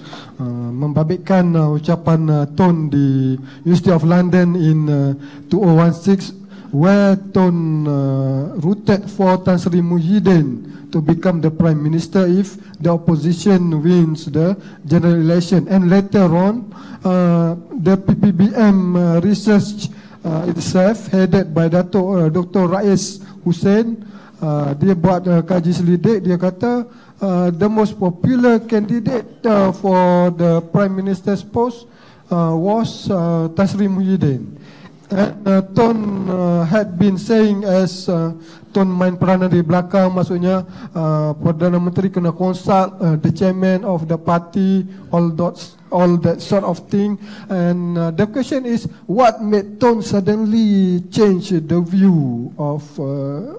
[SPEAKER 4] uh, membabitkan uh, ucapan uh, Tun di University of London in uh, two thousand sixteen, where Tun uh, rooted for Tan Sri Muhyiddin to become the Prime Minister if the opposition wins the general election. And later on, uh, the P P B M uh, research uh, itself, headed by Dato' uh, Doktor Rais Hussein, uh, dia buat uh, kaji selidik. Dia kata uh, the most popular candidate uh, for the Prime Minister's post uh, was uh, Tan Sri Muhyiddin. And uh, Tun uh, had been saying as uh, Tun main peranan di belakang, maksudnya uh, Perdana Menteri kena consult uh, the chairman of the party, all that, all that sort of thing. And uh, the question is, what made Tun suddenly change the view of uh,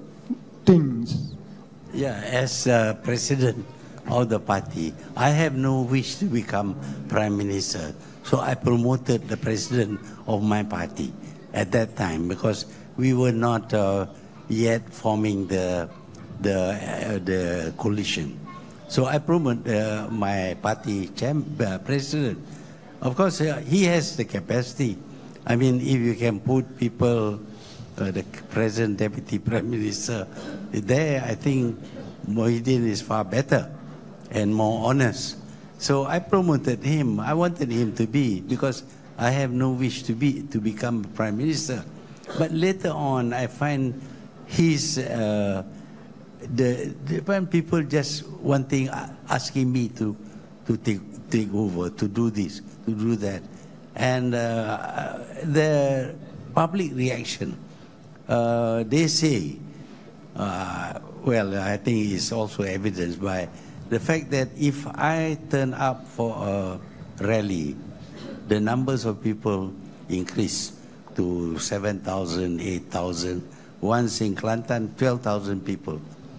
[SPEAKER 4] things?
[SPEAKER 5] Yeah, as uh, president of the party, I have no wish to become prime minister. So I promoted the president of my party at that time because we were not uh, yet forming the the uh, the coalition. So I promoted uh, my party champ, uh, president. Of course, uh, he has the capacity. I mean, if you can put people, uh, the present deputy prime minister there, I think Muhyiddin is far better and more honest. So I promoted him. I wanted him to be, because I have no wish to be to become prime minister. But later on, I find his uh, the different people just wanting asking me to to take take over, to do this, to do that, and uh, the public reaction. Uh, they say, uh, well, I think it's also evidenced by the fact that if I turn up for a rally, the numbers of people increase to seven thousand, eight thousand. Once in Kelantan, twelve thousand people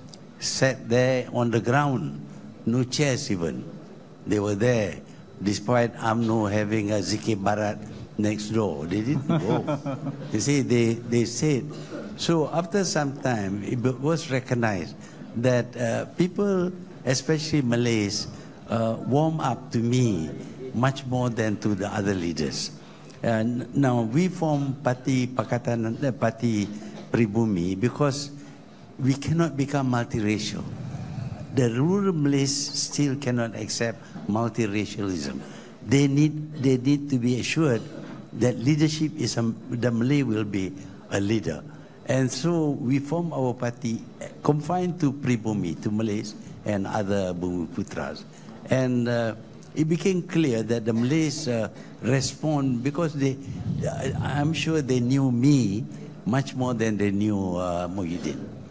[SPEAKER 5] sat there on the ground, no chairs even. They were there, despite U M N O having a Zikir Barat next door. They didn't go. You see, they, they said. So after some time, it was recognized that uh, people, especially Malays, uh, warm up to me much more than to the other leaders. And now we form Parti Pakatan, uh, Parti Pribumi because we cannot become multiracial. The rural Malays still cannot accept multiracialism. They need, they need to be assured that leadership is, a, the Malay will be a leader. And so we form our party confined to Pribumi, to Malays and other Bumiputras. And uh, it became clear that the Malays uh, respond because they, I'm sure they knew me much more than they knew uh, Muhyiddin.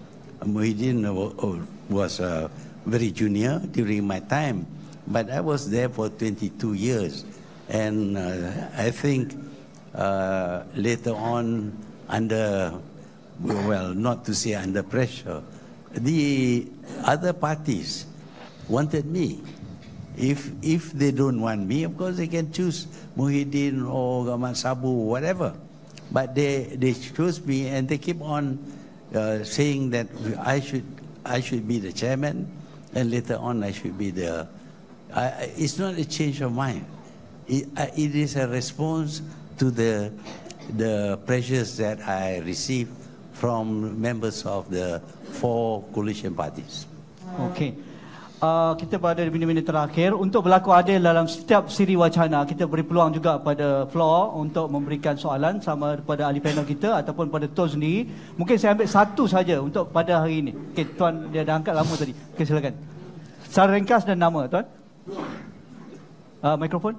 [SPEAKER 5] Muhyiddin was uh, very junior during my time, but I was there for twenty-two years. And uh, I think uh, later on, under, well, not to say under pressure, the other parties wanted me. If if they don't want me, of course they can choose Muhyiddin or Gamal Sabu, whatever. But they, they chose me, and they keep on uh, saying that I should I should be the chairman, and later on I should be the. I, it's not a change of mind. It, uh, it is a response to the the pressures that I receive from members of the four coalition parties.
[SPEAKER 3] Okay. Uh, kita pada minit-minit terakhir, untuk berlaku adil dalam setiap siri wacana, kita beri peluang juga pada floor untuk memberikan soalan sama pada ahli panel kita ataupun pada Tuan sendiri. Mungkin saya ambil satu saja untuk pada hari ini. Okay, Tuan dia dah angkat lama tadi. Okay, silakan. Secara ringkas dan nama, Tuan. Uh, mikrofon.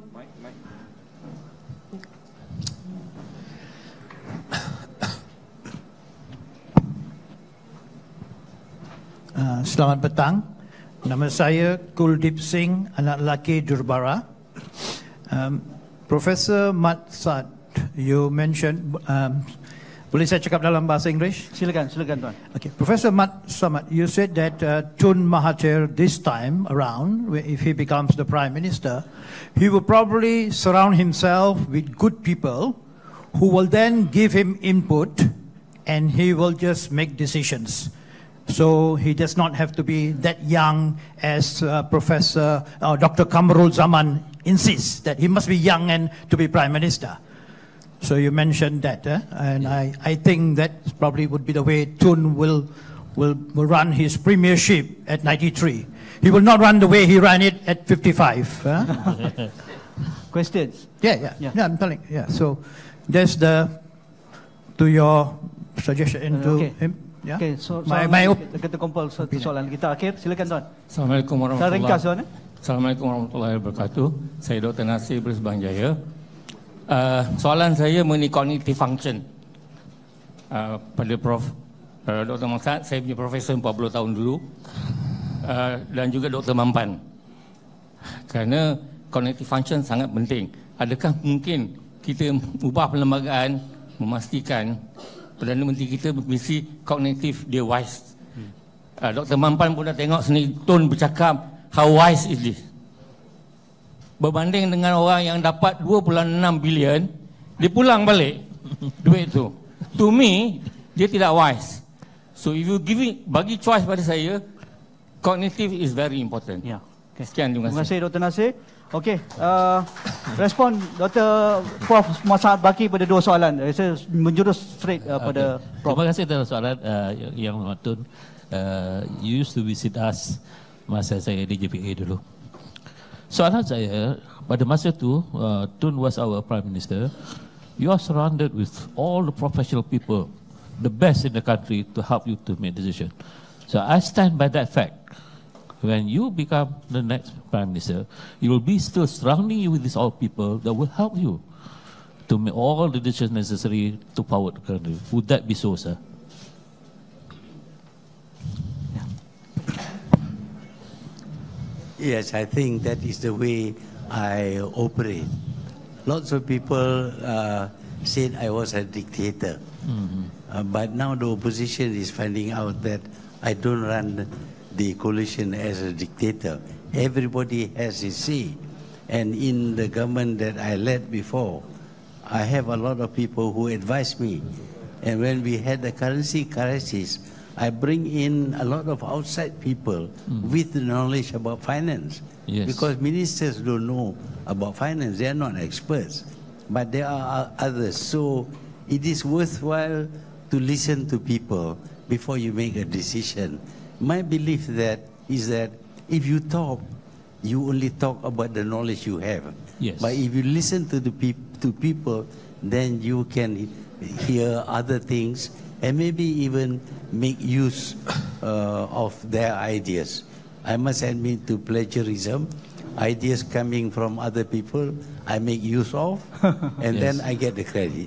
[SPEAKER 6] Uh, selamat petang. Nama saya Kuldeep Singh, anak lelaki Durbara. Um, Professor Mat Saad, you mentioned, um, boleh saya cakap dalam bahasa Inggeris?
[SPEAKER 3] Silakan, silakan Tuan.
[SPEAKER 6] Okay, Professor Mat Samad, you said that uh, Tun Mahathir this time around, if he becomes the Prime Minister, he will probably surround himself with good people who will then give him input and he will just make decisions. So he does not have to be that young as uh, Professor uh, Doctor Kamrul Zaman insists that he must be young and to be Prime Minister. So you mentioned that, eh? And I, I think that probably would be the way Tun will, will, will run his premiership at ninety-three. He will not run the way he ran it at fifty-five. Eh?
[SPEAKER 3] Questions?
[SPEAKER 6] Yeah, yeah, yeah, yeah. I'm telling. Yeah. So that's the to your suggestion to
[SPEAKER 3] okay.
[SPEAKER 6] him. Yeah.
[SPEAKER 3] Okay, so,
[SPEAKER 6] my, my
[SPEAKER 3] kita, kita kumpul satu soalan kita akhir. Silakan Tuan.
[SPEAKER 7] Assalamualaikum warahmatullahi wabarakatuh.
[SPEAKER 3] Tuan.
[SPEAKER 7] Assalamualaikum warahmatullahi wabarakatuh. Saya Doktor Nasir Brisbane Jaya. Uh, soalan saya mengenai cognitive function. Uh, pada Prof uh, Doktor Maksad, saya punya profesor empat puluh tahun dulu. Uh, dan juga Doktor Mampan. Kerana cognitive function sangat penting. Adakah mungkin kita ubah perlembagaan memastikan Perdana Menteri kita mesti kognitif dia wise. Uh, Doktor Mampan pun dah tengok seni Tun bercakap, how wise is this? Berbanding dengan orang yang dapat dua puluh enam bilion, dia pulang balik duit tu. To me, dia tidak wise. So if you give it, bagi choice pada saya, kognitif is very important.
[SPEAKER 3] Ya. Okay.
[SPEAKER 7] Sekian, terima kasih.
[SPEAKER 3] Terima kasih Doktor Nasir. Okey, uh, respon Doktor Prof Masaad Baki pada dua soalan. Saya menjurus straight uh, pada
[SPEAKER 1] okay.
[SPEAKER 3] Prof.
[SPEAKER 1] Terima kasih atas soalan uh, yang Tun. Uh, you used to visit us masa saya di J P A dulu. Soalan saya, pada masa itu, uh, Tun was our Prime Minister. You are surrounded with all the professional people, the best in the country to help you to make decision. So I stand by that fact. When you become the next Prime Minister, you will be still surrounding you with these all people that will help you to make all the decisions necessary to power the country. Would that be so, sir?
[SPEAKER 5] Yes, I think that is the way I operate. Lots of people uh, said I was a dictator. Mm-hmm. uh, but now the opposition is finding out that I don't run the coalition as a dictator. Everybody has his say. And in the government that I led before, I have a lot of people who advise me. And when we had the currency crisis, I bring in a lot of outside people mm. with the knowledge about finance.
[SPEAKER 1] Yes.
[SPEAKER 5] Because ministers don't know about finance, they are not experts. But there are others. So it is worthwhile to listen to people before you make a decision. My belief that is that if you talk, you only talk about the knowledge you have.
[SPEAKER 1] Yes.
[SPEAKER 5] But if you listen to the peop to people, then you can hear other things and maybe even make use uh, of their ideas. I must admit to plagiarism. Ideas coming from other people, I make use of, and yes. then I get the credit.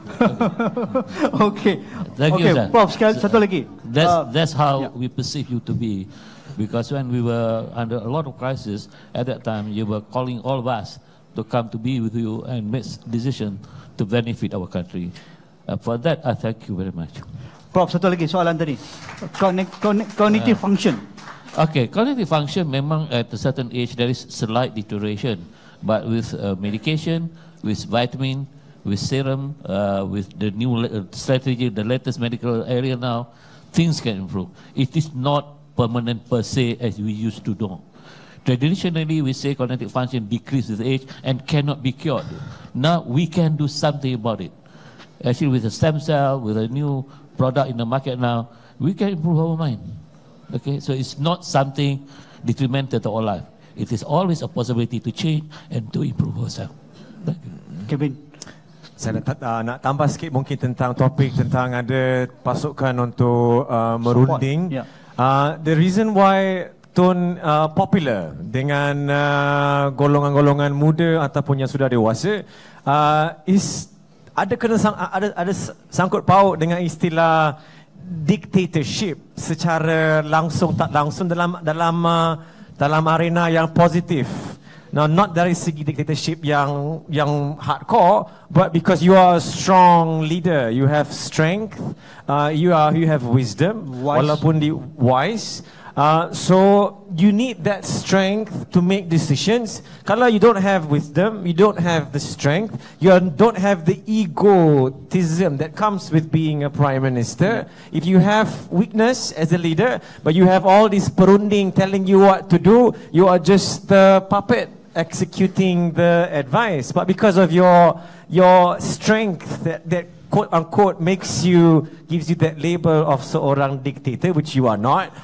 [SPEAKER 3] Okey.
[SPEAKER 1] Thank
[SPEAKER 3] Okey,
[SPEAKER 1] you, sir.
[SPEAKER 3] Prof, sekali satu lagi.
[SPEAKER 1] That's
[SPEAKER 3] Uh,
[SPEAKER 1] that's how
[SPEAKER 3] yeah.
[SPEAKER 1] we perceive you to be, because when we were under a lot of crisis at that time, you were calling all of us to come to be with you and make decision to benefit our country. Uh, for that, I thank you very much.
[SPEAKER 3] Prof, satu lagi soalan tadi. Cogn- cogn- Cognitive
[SPEAKER 1] Uh,
[SPEAKER 3] function.
[SPEAKER 1] Okay, cognitive function memang at a certain age there is slight deterioration, but with uh, medication, with vitamin, with serum, uh, with the new uh, strategy, the latest medical area now, things can improve. It is not permanent per se as we used to do. Traditionally, we say cognitive function decreases with age and cannot be cured. Now we can do something about it. Actually, with a stem cell, with a new product in the market now, we can improve our mind. Okay, so it's not something detrimental to our life. It is always a possibility to change and to improve ourselves. Thank you.
[SPEAKER 3] Kevin.
[SPEAKER 2] Saya nak, uh, nak tambah sikit mungkin tentang topik tentang ada pasukan untuk uh, merunding.
[SPEAKER 3] Yeah.
[SPEAKER 2] Uh, the reason why Tun uh, popular dengan uh, golongan-golongan muda ataupun yang sudah dewasa uh, is ada kena sang, ada ada sangkut paut dengan istilah dictatorship secara langsung tak langsung dalam dalam uh, dalam arena yang positif. Now, not dari segi dictatorship yang yang hardcore, but because you are a strong leader, you have strength, uh, you are you have wisdom,
[SPEAKER 3] Wise.
[SPEAKER 2] walaupun di wise. Uh, so you need that strength to make decisions. Kalau you don't have wisdom, you don't have the strength, you don't have the egotism that comes with being a prime minister. If you have weakness as a leader, but you have all this perunding telling you what to do, you are just the puppet executing the advice. But because of your your strength, that, that quote unquote makes you, gives you that label of seorang dictator, which you are not.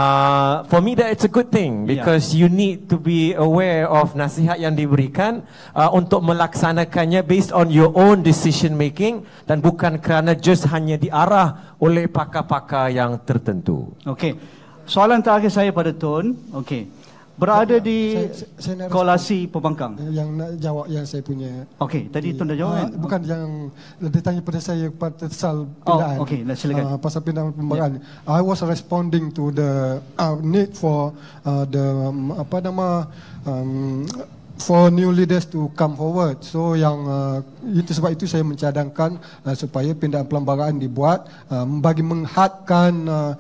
[SPEAKER 2] Uh, for me, that it's a good thing because yeah. you need to be aware of nasihat yang diberikan uh, untuk melaksanakannya based on your own decision making dan bukan kerana just hanya diarah oleh pakar-pakar yang tertentu.
[SPEAKER 3] Okey. Soalan terakhir saya pada Tun. Okey. Berada di
[SPEAKER 4] saya, saya, saya
[SPEAKER 3] kolasi pembangkang.
[SPEAKER 4] Yang nak jawab yang saya punya.
[SPEAKER 3] Okey, tadi Tun dah jawab
[SPEAKER 4] uh,
[SPEAKER 3] kan?
[SPEAKER 4] Bukan yang dia tanya pada saya pada sal pindaan.
[SPEAKER 3] Oh, okey, silakan.
[SPEAKER 4] Uh, pasal pindaan pembangunan. Yeah. I was responding to the uh, need for uh, the um, apa nama um, for new leaders to come forward. So yang uh, itu sebab itu saya mencadangkan uh, supaya pindaan perlembagaan dibuat uh, bagi menghadkan uh,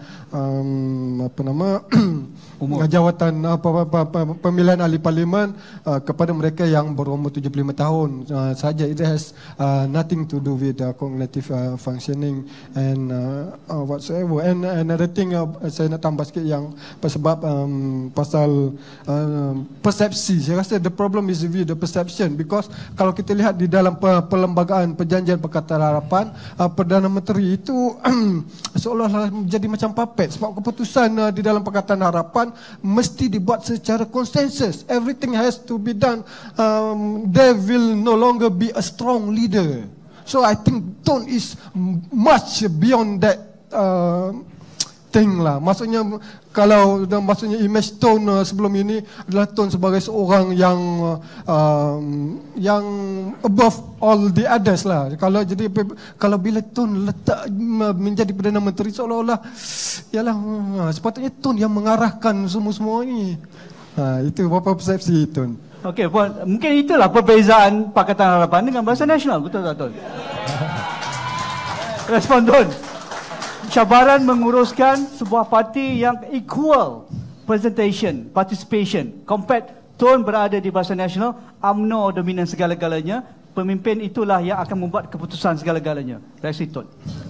[SPEAKER 4] um, apa nama umur. jawatan apa, apa, apa, pemilihan ahli parlimen uh, kepada mereka yang berumur tujuh puluh lima tahun uh, saja. It has uh, nothing to do with uh, cognitive uh, functioning and uh, uh, whatsoever. And uh, another thing uh, saya nak tambah sikit yang sebab um, pasal uh, persepsi. Saya rasa the problem is with the perception because kalau kita lihat di dalam perlembagaan perjanjian Pakatan Harapan uh, Perdana Menteri itu seolah-olah menjadi macam puppet sebab keputusan uh, di dalam Pakatan Harapan mesti dibuat secara konsensus. Everything has to be done. Um, there will no longer be a strong leader. So I think Tun is much beyond that uh, thing lah. Maksudnya kalau maksudnya image Tun uh, sebelum ini adalah Tun sebagai seorang yang uh, yang above all the others lah. Kalau jadi kalau bila Tun letak menjadi Perdana Menteri seolah-olah ialah uh, sepatutnya Tun yang mengarahkan semua-semua ini. Ha, itu apa persepsi Tun?
[SPEAKER 3] Okey, mungkin itulah perbezaan Pakatan Harapan dengan Barisan Nasional, betul tak Tun? Respon Tun. Cabaran menguruskan sebuah parti yang equal presentation, participation. Compared Tun berada di Barisan Nasional, U M N O dominan segala-galanya. Pemimpin itulah yang akan membuat keputusan segala-galanya. Reaksi Tun.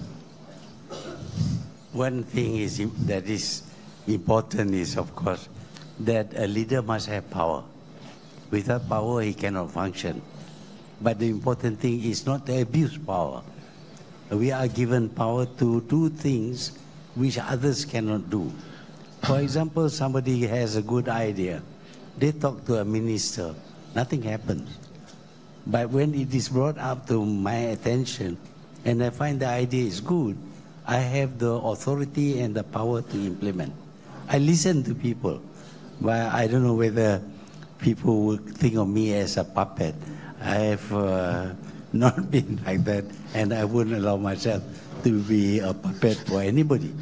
[SPEAKER 5] One thing is that is important is of course that a leader must have power. Without power he cannot function. But the important thing is not to abuse power. We are given power to do things which others cannot do. For example, somebody has a good idea. They talk to a minister. Nothing happens. But when it is brought up to my attention and I find the idea is good, I have the authority and the power to implement. I listen to people. But I don't know whether people will think of me as a puppet. I have uh, not been like that, and I wouldn't allow myself to be a puppet for anybody.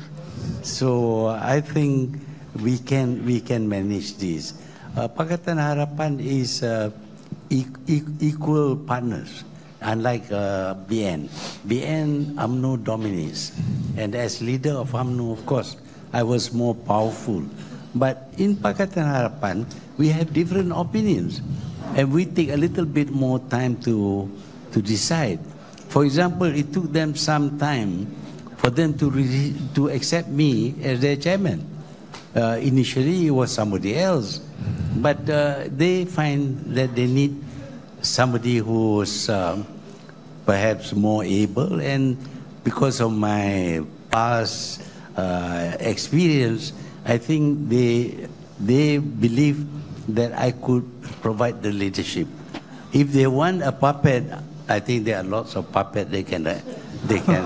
[SPEAKER 5] So I think we can we can manage this. Uh, Pakatan Harapan is uh, e e equal partners, unlike uh, B N. B N, U M N O dominates, and as leader of U M N O, of course, I was more powerful. But in Pakatan Harapan, we have different opinions, and we take a little bit more time to to decide. For example, it took them some time for them to re to accept me as their chairman. Uh, initially, it was somebody else, but uh, they find that they need somebody who's uh, perhaps more able, and because of my past uh, experience, I think they they believe that I could provide the leadership. If they want a puppet, I think there are lots of puppets they can uh, they can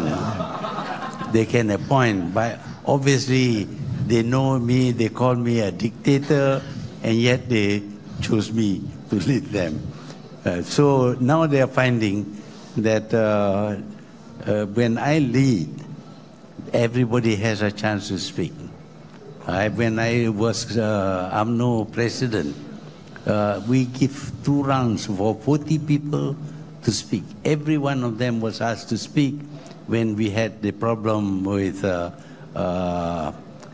[SPEAKER 5] uh, they can appoint. But obviously, they know me. They call me a dictator, and yet they choose me to lead them. Uh, so now they are finding that uh, uh, when I lead, everybody has a chance to speak. I, when I was uh, U M N O president, uh, we give two rounds for forty people to speak. Every one of them was asked to speak when we had the problem with uh, uh,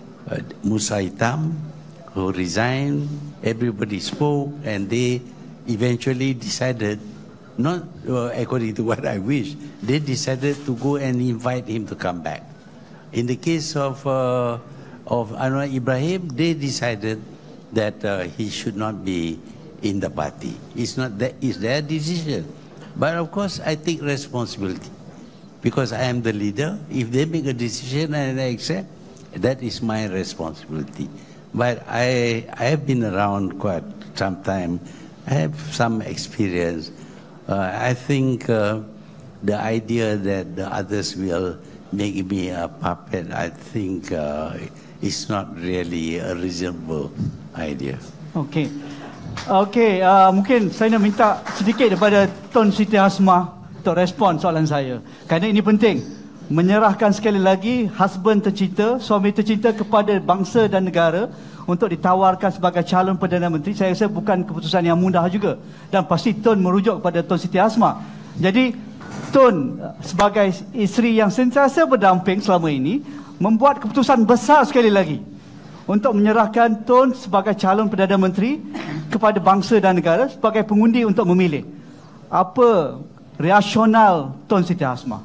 [SPEAKER 5] Musa Hitam, who resigned. Everybody spoke, and they eventually decided, not uh, according to what I wish, they decided to go and invite him to come back. In the case of uh, of Anwar Ibrahim, they decided that uh, he should not be in the party. It's not that, it's their decision. But of course, I take responsibility because I am the leader. If they make a decision and I accept, that is my responsibility. But I, I have been around quite some time. I have some experience. Uh, I think uh, the idea that the others will make me a puppet, I think uh, is not really a reasonable idea.
[SPEAKER 3] Okey. Okey, uh, mungkin saya nak minta sedikit daripada Tun Siti Hasmah untuk respon soalan saya. Kerana ini penting. Menyerahkan sekali lagi husband tercinta, suami tercinta kepada bangsa dan negara untuk ditawarkan sebagai calon Perdana Menteri. Saya rasa bukan keputusan yang mudah juga. Dan pasti Tun merujuk kepada Tun Siti Hasmah. Jadi Tun sebagai isteri yang sentiasa berdamping selama ini membuat keputusan besar sekali lagi untuk menyerahkan Tun sebagai calon Perdana Menteri kepada bangsa dan negara sebagai pengundi untuk memilih. Apa reasional Tun Siti Hasmah?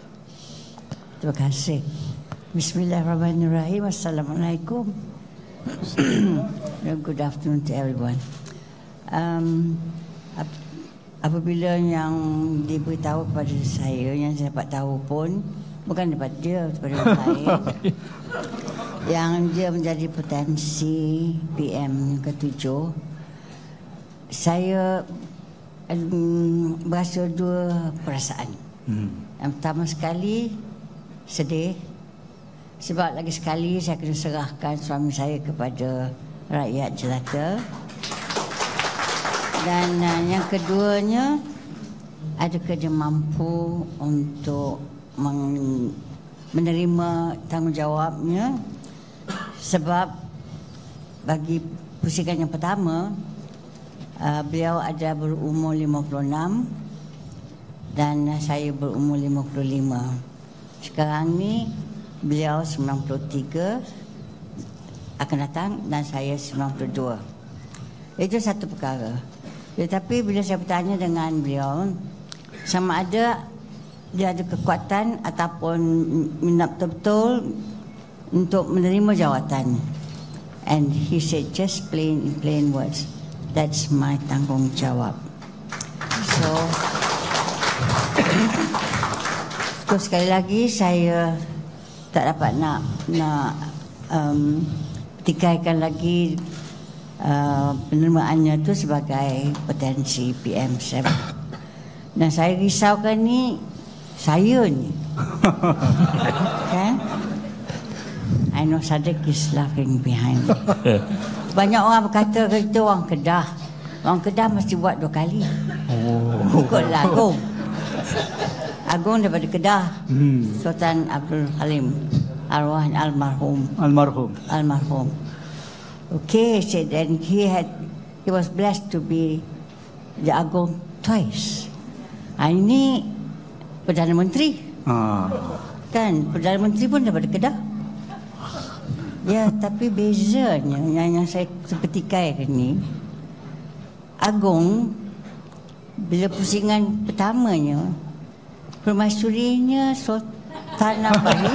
[SPEAKER 8] Terima kasih. Bismillahirrahmanirrahim. Assalamualaikum. Good afternoon to everyone. Um, ap- apabila yang diberitahu kepada saya, yang saya dapat tahu pun bukan daripada dia, daripada orang lain, yang dia menjadi potensi P M ketujuh, saya um, berasa dua perasaan. Hmm. Yang pertama sekali sedih, sebab lagi sekali saya kena serahkan suami saya kepada rakyat jelata. Dan uh, yang keduanya, adakah dia mampu untuk men- menerima tanggungjawabnya? Sebab bagi pusingan yang pertama, uh, beliau ada berumur lima puluh enam dan uh, saya berumur lima puluh lima. Sekarang ni beliau sembilan puluh tiga akan datang dan saya sembilan puluh dua. Itu satu perkara. Tetapi bila saya bertanya dengan beliau, sama ada dia ada kekuatan ataupun minat betul-betul untuk menerima jawatan. And he said just plain in plain words, that's my tanggungjawab. So, so sekali lagi saya tak dapat nak nak um, tikaikan lagi uh, penerimaannya tu sebagai potensi P M tujuh. Dan saya risaukan ni saya ni. Kan? I know Sadiq is laughing behind me. Banyak orang berkata kita orang Kedah. Orang Kedah mesti buat dua kali. Oh. Ikut lagu. Agung daripada Kedah. Hmm. Sultan Abdul Halim. Arwah almarhum.
[SPEAKER 3] Almarhum.
[SPEAKER 8] Almarhum. Okay, said and he had he was blessed to be the Agung twice. Ha, ini Perdana Menteri.
[SPEAKER 3] Ah.
[SPEAKER 8] Kan Perdana Menteri pun daripada Kedah. Ya, tapi bezanya yang, yang saya sepertikan ni, Agung bila pusingan pertamanya, permaisurinya Sultanah Bahir.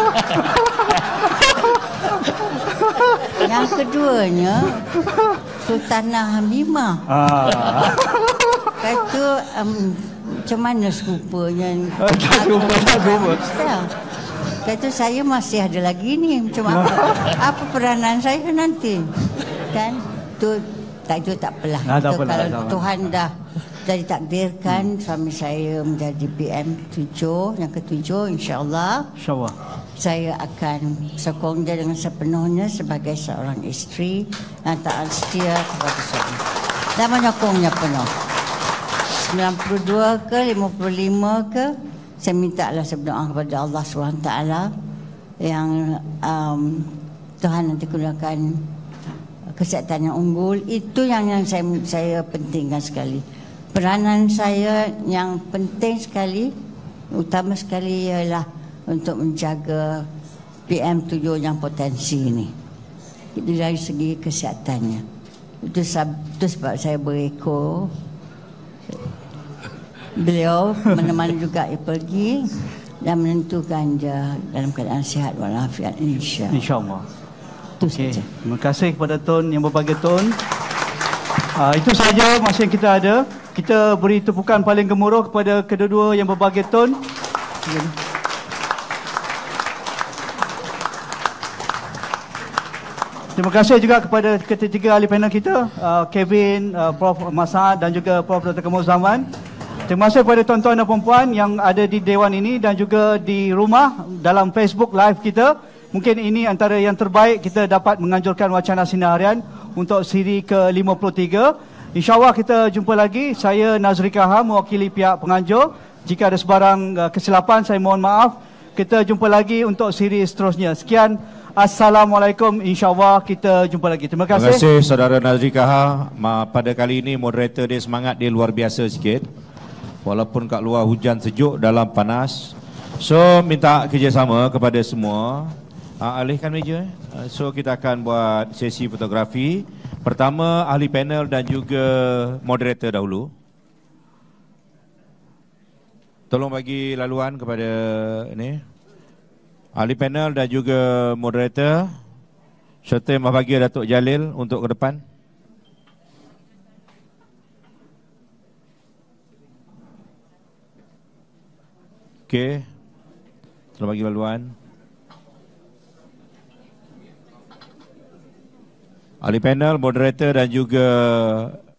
[SPEAKER 8] Yang keduanya Sultanah Hamimah. Ah. Kata um, macam mana serupanya?
[SPEAKER 3] Tak rupa, tak rupa.
[SPEAKER 8] Kata saya masih ada lagi ni. Macam apa? Apa peranan saya nanti? Kan? Tu tak itu tak apalah.
[SPEAKER 3] Nah, tak apalah,
[SPEAKER 8] kalau
[SPEAKER 3] tak apalah.
[SPEAKER 8] Tuhan dah dah ditakdirkan hmm. suami saya menjadi P M tujuh, yang ketujuh, insya-Allah.
[SPEAKER 3] Insya-Allah. Saya
[SPEAKER 8] akan sokong dia dengan sepenuhnya sebagai seorang isteri yang taat setia kepada suami. Dan menyokongnya penuh. sembilan puluh dua ke lima puluh lima ke, saya minta Allah, saya berdoa kepada Allah subhanahu wa taala yang um, Tuhan nanti gunakan kesihatan yang unggul. Itu yang yang saya saya pentingkan sekali. Peranan saya yang penting sekali, utama sekali ialah untuk menjaga P M tujuh yang potensi ini dari segi kesehatannya. Itu sebab, itu sebab saya berekor beliau, menemani juga dia pergi dan menentukan dia dalam keadaan sihat walafiat, insya-Allah.
[SPEAKER 3] Insya-Allah. Itu okay. Saja. Terima kasih kepada Tun yang berbagai Tun. Uh, itu saja masa yang kita ada. Kita beri tepukan paling gemuruh kepada kedua-dua yang berbagai Tun. Terima kasih juga kepada ketiga ahli panel kita, uh, Kevin, uh, Profesor Masad dan juga Profesor Doktor Kamal Zaman. Terima kasih kepada tuan-tuan dan puan-puan yang ada di Dewan ini dan juga di rumah dalam Facebook Live kita. Mungkin ini antara yang terbaik kita dapat menganjurkan wacana Sinar Harian untuk siri ke lima puluh tiga. InsyaAllah kita jumpa lagi. Saya Nazri Kaham mewakili pihak penganjur. Jika ada sebarang uh, kesilapan, saya mohon maaf. Kita jumpa lagi untuk siri seterusnya. Sekian. Assalamualaikum. InsyaAllah kita jumpa lagi. Terima kasih.
[SPEAKER 9] Terima kasih saudara Nazri Kaham. Pada kali ini moderator dia semangat dia luar biasa sikit. Walaupun kat luar hujan sejuk, dalam panas. So minta kerjasama kepada semua. Uh, alihkan meja. Uh, so kita akan buat sesi fotografi. Pertama ahli panel dan juga moderator dahulu. Tolong bagi laluan kepada ini. Ahli panel dan juga moderator serta yang berbahagia Datuk Jalil untuk ke depan. Okey. Tolong bagi laluan. Ahli panel, moderator dan juga